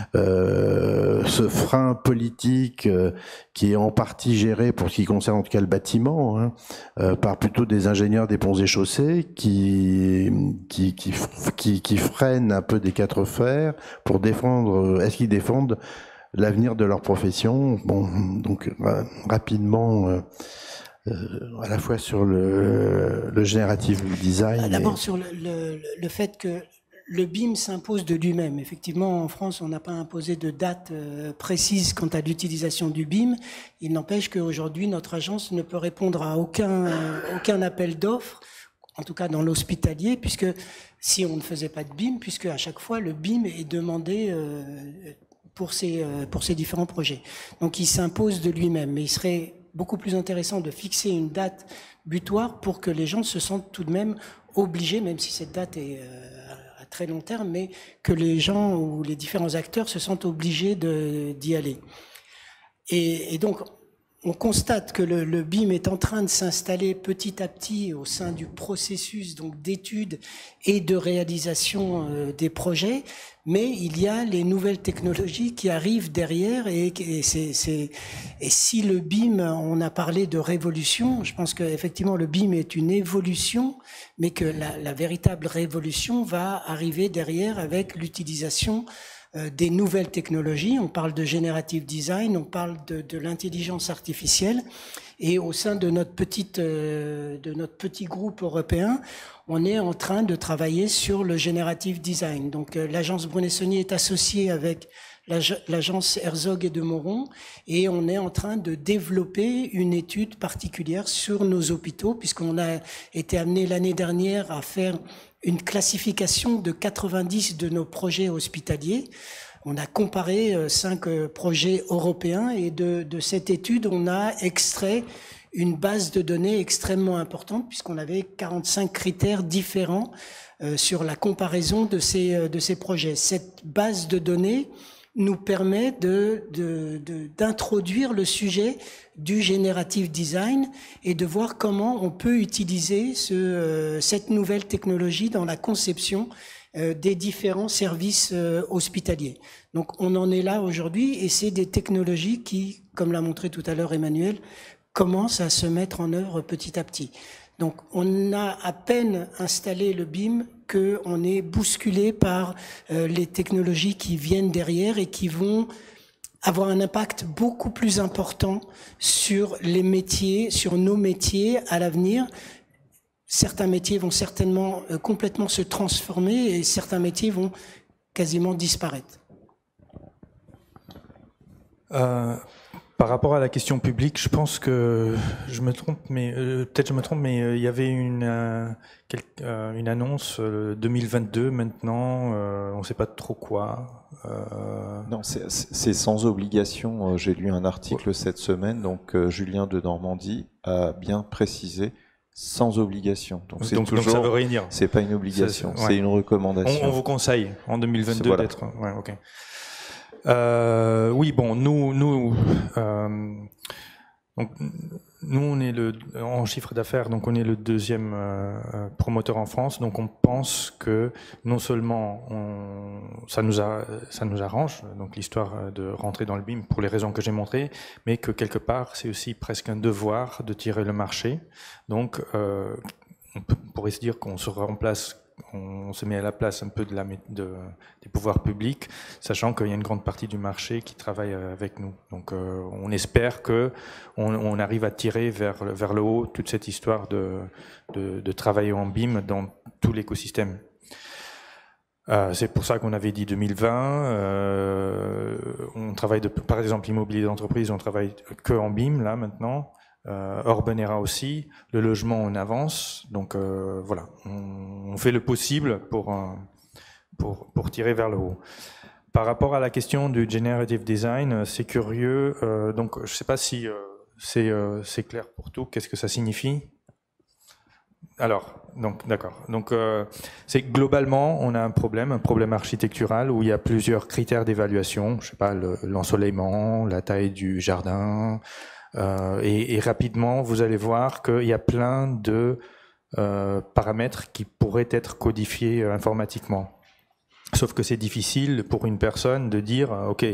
ce frein politique qui est en partie géré, pour ce qui concerne en tout cas le bâtiment, par plutôt des ingénieurs des ponts et chaussées qui freinent un peu des quatre fers pour défendre, est-ce qu'ils défendent l'avenir de leur profession. Bon, donc rapidement, à la fois sur le générative design. D'abord sur le fait que le BIM s'impose de lui-même. Effectivement, en France, on n'a pas imposé de date précise quant à l'utilisation du BIM. Il n'empêche qu'aujourd'hui, notre agence ne peut répondre à aucun appel d'offres, en tout cas dans l'hospitalier, puisque si on ne faisait pas de BIM, puisque à chaque fois, le BIM est demandé pour ces différents projets. Donc, il s'impose de lui-même. Mais il serait beaucoup plus intéressant de fixer une date butoir pour que les gens se sentent tout de même obligés, même si cette date est à très long terme, mais que les gens ou les différents acteurs se sentent obligés d'y aller. Et donc, on constate que le BIM est en train de s'installer petit à petit au sein du processus donc d'études et de réalisation des projets, mais il y a les nouvelles technologies qui arrivent derrière et si le BIM, on a parlé de révolution, je pense qu'effectivement le BIM est une évolution, mais que la véritable révolution va arriver derrière avec l'utilisation des nouvelles technologies. On parle de generative design, on parle de l'intelligence artificielle, et au sein de notre petit groupe européen, on est en train de travailler sur le generative design. Donc l'agence Brunnet-Saunier est associée avec l'agence Herzog et de Meuron, et on est en train de développer une étude particulière sur nos hôpitaux, puisqu'on a été amené l'année dernière à faire une classification de 90 de nos projets hospitaliers. On a comparé 5 projets européens, et de cette étude, on a extrait une base de données extrêmement importante, puisqu'on avait 45 critères différents sur la comparaison de ces projets. Cette base de données nous permet d'introduire le sujet du generative design et de voir comment on peut utiliser cette nouvelle technologie dans la conception des différents services hospitaliers. Donc on en est là aujourd'hui, et c'est des technologies qui, comme l'a montré tout à l'heure Emmanuel, commencent à se mettre en œuvre petit à petit. Donc on a à peine installé le BIM qu'on est bousculé par les technologies qui viennent derrière et qui vont avoir un impact beaucoup plus important sur les métiers, sur nos métiers à l'avenir. Certains métiers vont certainement complètement se transformer, et certains métiers vont quasiment disparaître. Par rapport à la question publique, je pense que je me trompe, mais peut-être je me trompe, mais il y avait une annonce 2022 maintenant, on ne sait pas trop quoi. Non, c'est sans obligation. J'ai lu un article cette semaine, donc Julien de Normandie a bien précisé. Sans obligation. Donc ça veut rien dire. C'est pas une obligation, c'est une recommandation. On vous conseille en 2022 d'être. Ouais, ok. Oui, bon, donc, nous, on est en chiffre d'affaires, donc on est le deuxième promoteur en France. Donc on pense que non seulement ça nous arrange, donc l'histoire de rentrer dans le BIM pour les raisons que j'ai montrées, mais que quelque part c'est aussi presque un devoir de tirer le marché. Donc on pourrait se dire qu'on se remplace. On se met à la place un peu des pouvoirs publics, sachant qu'il y a une grande partie du marché qui travaille avec nous. Donc on espère qu'on arrive à tirer vers le haut toute cette histoire de travailler en BIM dans tout l'écosystème. C'est pour ça qu'on avait dit 2020. On travaille par exemple l'immobilier d'entreprise, on travaille que en BIM là maintenant. Urbanera aussi, le logement on avance, donc voilà, on fait le possible pour tirer vers le haut. Par rapport à la question du generative design, c'est curieux, donc je ne sais pas si c'est clair pour tout, qu'est-ce que ça signifie? Alors, donc d'accord. Donc c'est globalement on a un problème architectural où il y a plusieurs critères d'évaluation, je sais pas, l'ensoleillement, la taille du jardin. Et rapidement, vous allez voir qu'il y a plein de paramètres qui pourraient être codifiés informatiquement. Sauf que c'est difficile pour une personne de dire, OK,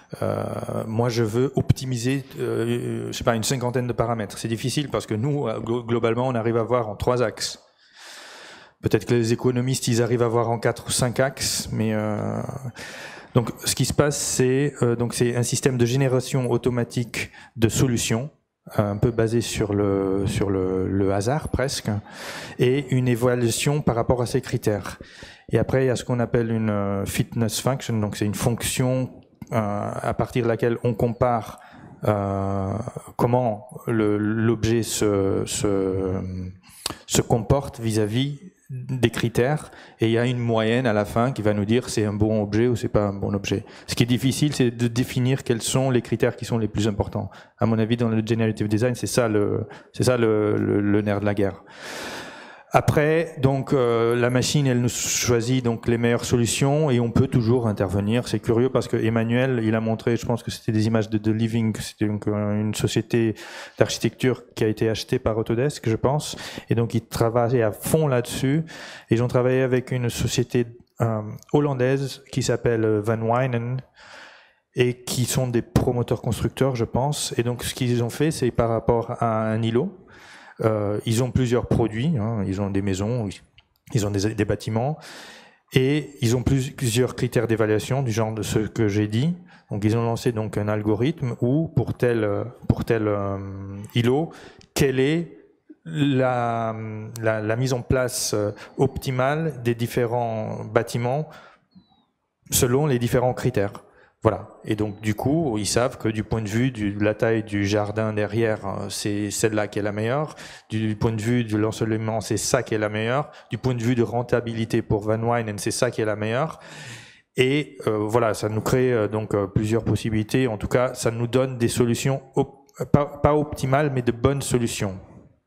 moi je veux optimiser, je sais pas, une cinquantaine de paramètres. C'est difficile parce que nous, globalement, on arrive à voir en 3 axes. Peut-être que les économistes, ils arrivent à voir en 4 ou 5 axes, mais... Donc, ce qui se passe, c'est un système de génération automatique de solutions, un peu basé sur le hasard presque, et une évaluation par rapport à ces critères. Et après, il y a ce qu'on appelle une fitness function, donc c'est une fonction à partir de laquelle on compare comment l'objet se comporte vis-à-vis des critères, et il y a une moyenne à la fin qui va nous dire c'est un bon objet ou c'est pas un bon objet. Ce qui est difficile, c'est de définir quels sont les critères qui sont les plus importants. À mon avis, dans le generative design, c'est ça le nerf de la guerre. Après, donc la machine, elle nous choisit donc les meilleures solutions et on peut toujours intervenir. C'est curieux parce que Emmanuel, il a montré, je pense que c'était des images de Living, c'était donc une société d'architecture qui a été achetée par Autodesk, je pense, et donc ils travaillaient à fond là-dessus. Ils ont travaillé avec une société hollandaise qui s'appelle Van Wijnen et qui sont des promoteurs constructeurs, je pense. Et donc ce qu'ils ont fait, c'est par rapport à un îlot. Ils ont plusieurs produits, hein, ils ont des maisons, ils ont des bâtiments, et ils ont plusieurs critères d'évaluation du genre de ce que j'ai dit. Donc ils ont lancé donc un algorithme où pour tel îlot, quelle est la mise en place optimale des différents bâtiments selon les différents critères. Voilà. Et donc, du coup, ils savent que du point de vue de la taille du jardin derrière, c'est celle-là qui est la meilleure. Du point de vue de l'ensoleillement, c'est ça qui est la meilleure. Du point de vue de rentabilité pour Van Wijnen, c'est ça qui est la meilleure. Et voilà, ça nous crée donc plusieurs possibilités. En tout cas, ça nous donne des solutions pas optimales, mais de bonnes solutions.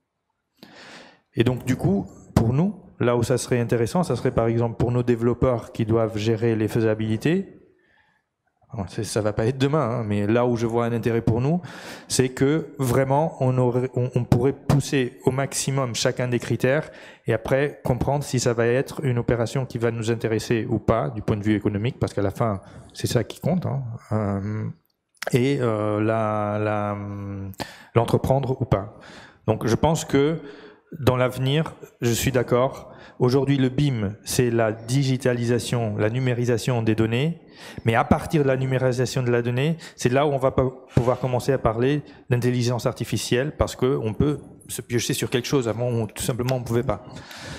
Et donc, du coup, pour nous, là où ça serait intéressant, ça serait par exemple pour nos développeurs qui doivent gérer les faisabilités. Ça va pas être demain, hein, mais là où je vois un intérêt pour nous, c'est que vraiment on pourrait pousser au maximum chacun des critères et après comprendre si ça va être une opération qui va nous intéresser ou pas du point de vue économique, parce qu'à la fin c'est ça qui compte, hein, et l'entreprendre ou pas. Donc je pense que dans l'avenir, je suis d'accord. Aujourd'hui, le BIM, c'est la digitalisation, la numérisation des données. Mais à partir de la numérisation de la donnée, c'est là où on va pouvoir commencer à parler d'intelligence artificielle, parce qu'on peut se piocher sur quelque chose. Avant, tout simplement, on ne pouvait pas.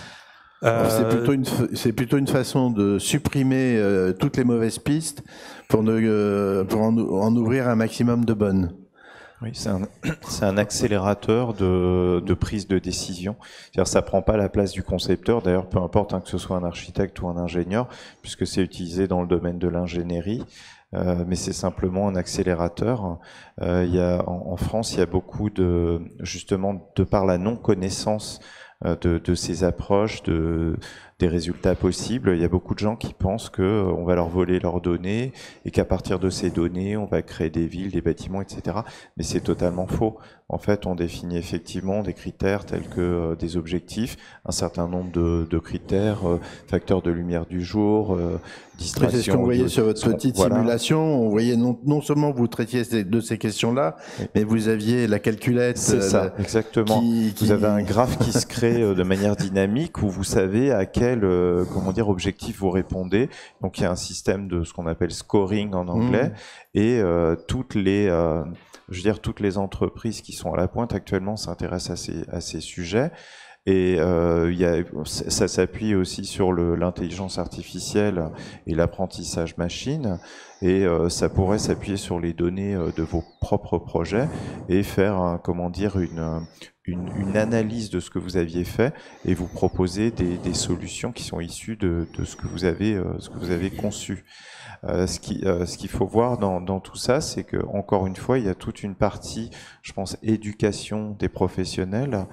C'est plutôt une façon de supprimer toutes les mauvaises pistes pour en ouvrir un maximum de bonnes. Oui, c'est un accélérateur de prise de décision. C'est-à-dire, ça prend pas la place du concepteur. D'ailleurs, peu importe, hein, que ce soit un architecte ou un ingénieur, puisque c'est utilisé dans le domaine de l'ingénierie. Mais c'est simplement un accélérateur. En France, il y a beaucoup justement, de par la non-connaissance de ces approches, des résultats possibles. Il y a beaucoup de gens qui pensent qu'on va leur voler leurs données et qu'à partir de ces données, on va créer des villes, des bâtiments, etc. Mais c'est totalement faux. En fait, on définit effectivement des critères tels que des objectifs, un certain nombre de critères, facteurs de lumière du jour, distraction. C'est ce qu'on voyait sur votre petite simulation. On voyait non seulement vous traitiez de ces questions-là, mais vous aviez la calculette. C'est ça, exactement. Vous avez un graphe qui se crée de manière dynamique où vous savez à quel objectif vous répondez. Donc il y a un système de ce qu'on appelle scoring en anglais et toutes les entreprises qui sont à la pointe actuellement s'intéressent à ces sujets. Et ça s'appuie aussi sur l'intelligence artificielle et l'apprentissage machine. Et ça pourrait s'appuyer sur les données de vos propres projets et faire, une analyse de ce que vous aviez fait et vous proposer des solutions qui sont issues de ce que vous avez conçu. Ce qu'il faut voir dans tout ça, c'est que encore une fois, il y a toute une partie, je pense, éducation des professionnels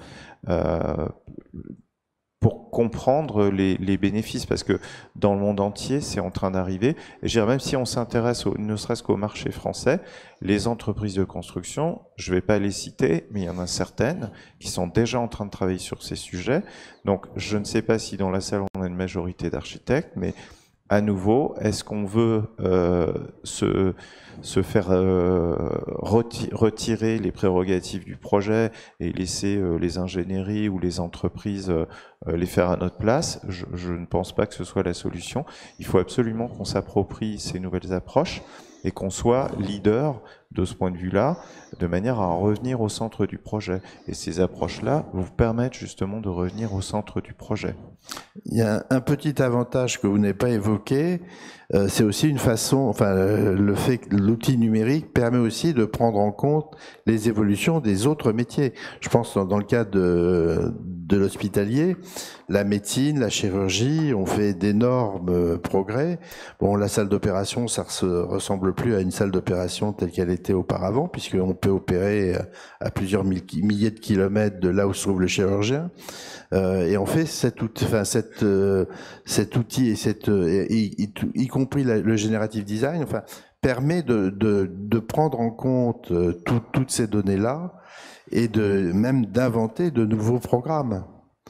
pour comprendre les bénéfices, parce que dans le monde entier, c'est en train d'arriver. Et je dirais, même si on s'intéresse ne serait-ce qu'au marché français, les entreprises de construction, je ne vais pas les citer, mais il y en a certaines qui sont déjà en train de travailler sur ces sujets. Donc, je ne sais pas si dans la salle, on a une majorité d'architectes, mais à nouveau, est-ce qu'on veut se faire retirer les prérogatives du projet et laisser les ingénieries ou les entreprises les faire à notre place? Je ne pense pas que ce soit la solution. Il faut absolument qu'on s'approprie ces nouvelles approches et qu'on soit leader de ce point de vue-là, de manière à revenir au centre du projet. Et ces approches-là vous permettent justement de revenir au centre du projet. Il y a un petit avantage que vous n'avez pas évoqué, c'est aussi une façon, le fait que l'outil numérique permet aussi de prendre en compte les évolutions des autres métiers. Je pense dans le cas de l'hospitalier, la médecine, la chirurgie ont fait d'énormes progrès. Bon, la salle d'opération, ça ressemble plus à une salle d'opération telle qu'elle était auparavant, puisqu'on peut opérer à plusieurs milliers de kilomètres de là où se trouve le chirurgien. Et en fait, cet outil et y compris le generative design, permet de prendre en compte toutes ces données-là et même d'inventer de nouveaux programmes,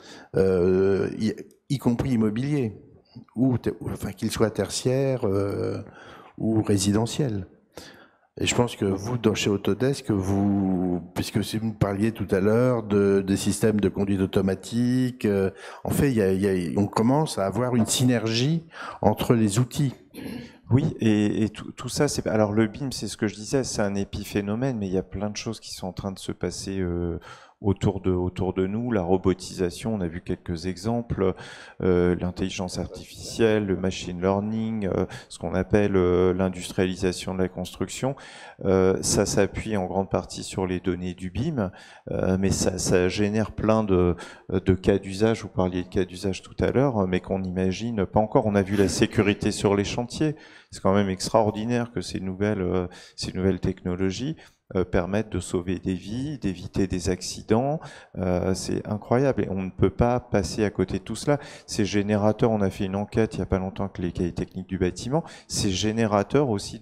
y compris immobiliers, qu'ils soient tertiaires ou résidentiels. Et je pense que vous, chez Autodesk, puisque vous parliez tout à l'heure des systèmes de conduite automatique, en fait, on commence à avoir une synergie entre les outils. Oui, et tout ça, alors le BIM, c'est ce que je disais, c'est un épiphénomène, mais il y a plein de choses qui sont en train de se passer autour de nous, la robotisation, on a vu quelques exemples, l'intelligence artificielle, le machine learning, ce qu'on appelle l'industrialisation de la construction. Ça s'appuie en grande partie sur les données du BIM, mais ça génère plein de cas d'usage. Vous parliez de cas d'usage tout à l'heure, mais qu'on n'imagine pas encore. On a vu la sécurité sur les chantiers. C'est quand même extraordinaire que ces nouvelles technologies permettent de sauver des vies, d'éviter des accidents. C'est incroyable et on ne peut pas passer à côté de tout cela. Ces générateurs, on a fait une enquête il n'y a pas longtemps avec les cahiers techniques du bâtiment, ces générateurs aussi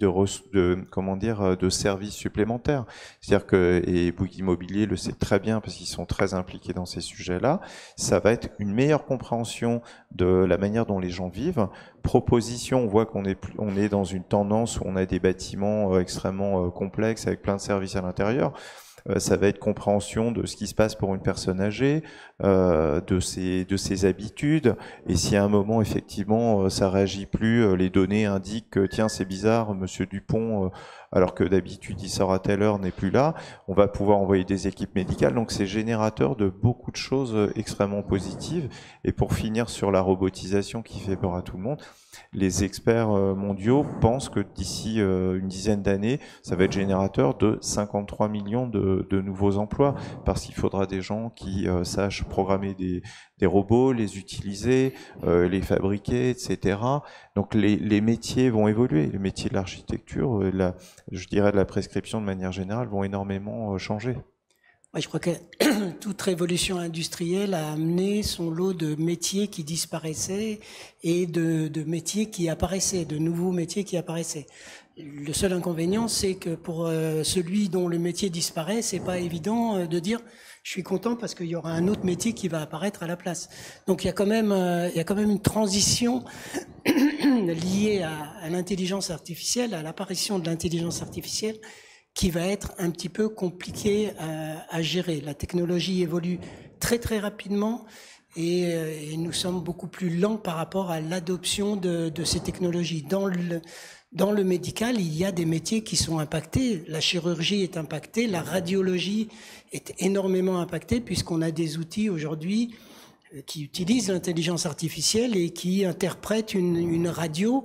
de services supplémentaires. C'est-à-dire que, et Bouygues Immobilier le sait très bien parce qu'ils sont très impliqués dans ces sujets-là, ça va être une meilleure compréhension de la manière dont les gens vivent. Proposition, on voit qu'on est dans une tendance où on a des bâtiments extrêmement complexes avec plein de services à l'intérieur. Ça va être compréhension de ce qui se passe pour une personne âgée, de ses habitudes. Et si à un moment, effectivement, ça réagit plus, les données indiquent que, tiens, c'est bizarre, Monsieur Dupont, alors que d'habitude, il sort à telle heure, n'est plus là, on va pouvoir envoyer des équipes médicales. Donc, c'est générateur de beaucoup de choses extrêmement positives. Et pour finir sur la robotisation qui fait peur à tout le monde, les experts mondiaux pensent que d'ici une dizaine d'années, ça va être générateur de 53 millions de nouveaux emplois, parce qu'il faudra des gens qui sachent programmer des robots, les utiliser, les fabriquer, etc. Donc les métiers vont évoluer. Les métiers de l'architecture, je dirais de la prescription de manière générale, vont énormément changer. Ouais, je crois que toute révolution industrielle a amené son lot de métiers qui disparaissaient et de métiers qui apparaissaient, de nouveaux métiers qui apparaissaient. Le seul inconvénient, c'est que pour celui dont le métier disparaît, c'est pas évident de dire je suis content parce qu'il y aura un autre métier qui va apparaître à la place. Donc il y a quand même une transition liée à l'intelligence artificielle, à l'apparition de l'intelligence artificielle, qui va être un petit peu compliqué à gérer. La technologie évolue très très rapidement et nous sommes beaucoup plus lents par rapport à l'adoption de ces technologies. Dans le médical, il y a des métiers qui sont impactés. La chirurgie est impactée, la radiologie est énormément impactée puisqu'on a des outils aujourd'hui qui utilisent l'intelligence artificielle et qui interprètent une radio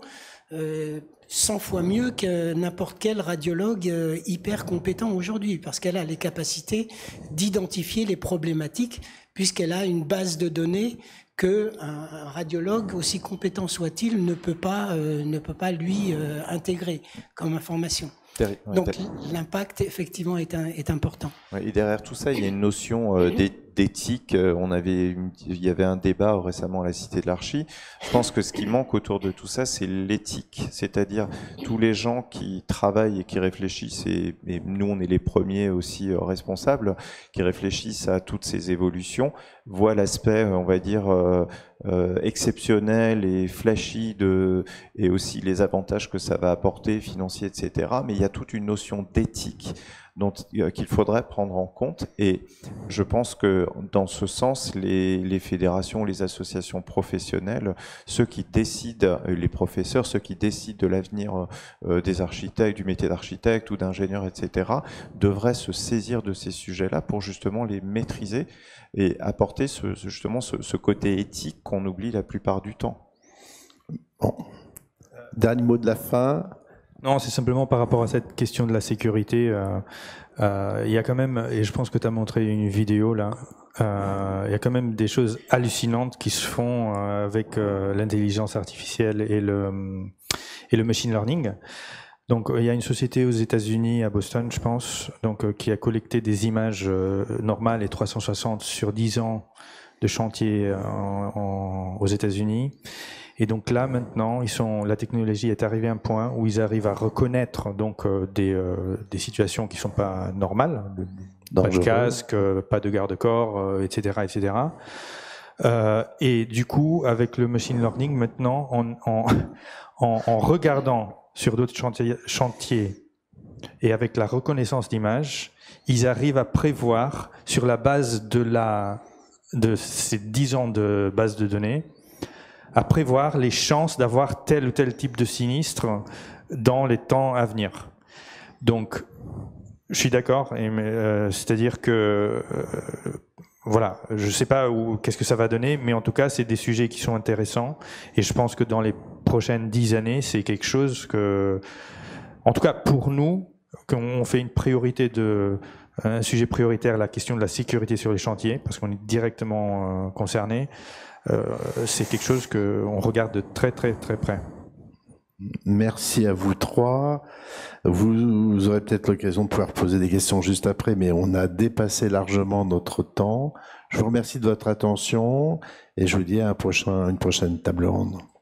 100 fois mieux que n'importe quel radiologue hyper compétent aujourd'hui, parce qu'elle a les capacités d'identifier les problématiques, puisqu'elle a une base de données que un radiologue, aussi compétent soit-il, ne peut pas lui intégrer comme information. Donc l'impact effectivement est important. Et derrière tout ça, il y a une notion d'éthique. Il y avait un débat récemment à la Cité de l'Archi. Je pense que ce qui manque autour de tout ça, c'est l'éthique. C'est-à-dire tous les gens qui travaillent et qui réfléchissent, et nous on est les premiers aussi responsables, qui réfléchissent à toutes ces évolutions, voient l'aspect, on va dire, exceptionnel et flashy et aussi les avantages que ça va apporter, financiers, etc. Mais il y a toute une notion d'éthique qu'il faudrait prendre en compte, et je pense que dans ce sens, les fédérations, les associations professionnelles, ceux qui décident, les professeurs, ceux qui décident de l'avenir des architectes, du métier d'architecte ou d'ingénieur, etc., devraient se saisir de ces sujets-là pour justement les maîtriser et apporter justement ce côté éthique qu'on oublie la plupart du temps. Bon. Dernier mot de la fin. Non, c'est simplement par rapport à cette question de la sécurité. Il y a quand même, et je pense que tu as montré une vidéo là, il y a quand même des choses hallucinantes qui se font avec l'intelligence artificielle et le machine learning. Donc il y a une société aux États-Unis, à Boston, je pense, donc qui a collecté des images normales et 360 sur 10 ans de chantier aux États-Unis. Et donc là, maintenant, la technologie est arrivée à un point où ils arrivent à reconnaître donc des situations qui sont pas normales, pas de casque, pas de garde-corps, etc., etc. Et du coup, avec le machine learning, maintenant, en regardant sur d'autres chantiers et avec la reconnaissance d'images, ils arrivent à prévoir sur la base de ces 10 ans de base de données, à prévoir les chances d'avoir tel ou tel type de sinistre dans les temps à venir. Donc, je suis d'accord, c'est-à-dire que voilà, je ne sais pas qu'est-ce que ça va donner, mais en tout cas, c'est des sujets qui sont intéressants, et je pense que dans les prochaines 10 années, c'est quelque chose que, en tout cas pour nous, qu'on fait une priorité un sujet prioritaire, la question de la sécurité sur les chantiers, parce qu'on est directement concerné. C'est quelque chose qu'on regarde de très très très près. Merci à vous trois. Vous aurez peut-être l'occasion de pouvoir poser des questions juste après, mais on a dépassé largement notre temps. Je vous remercie de votre attention et je vous dis à une prochaine table ronde.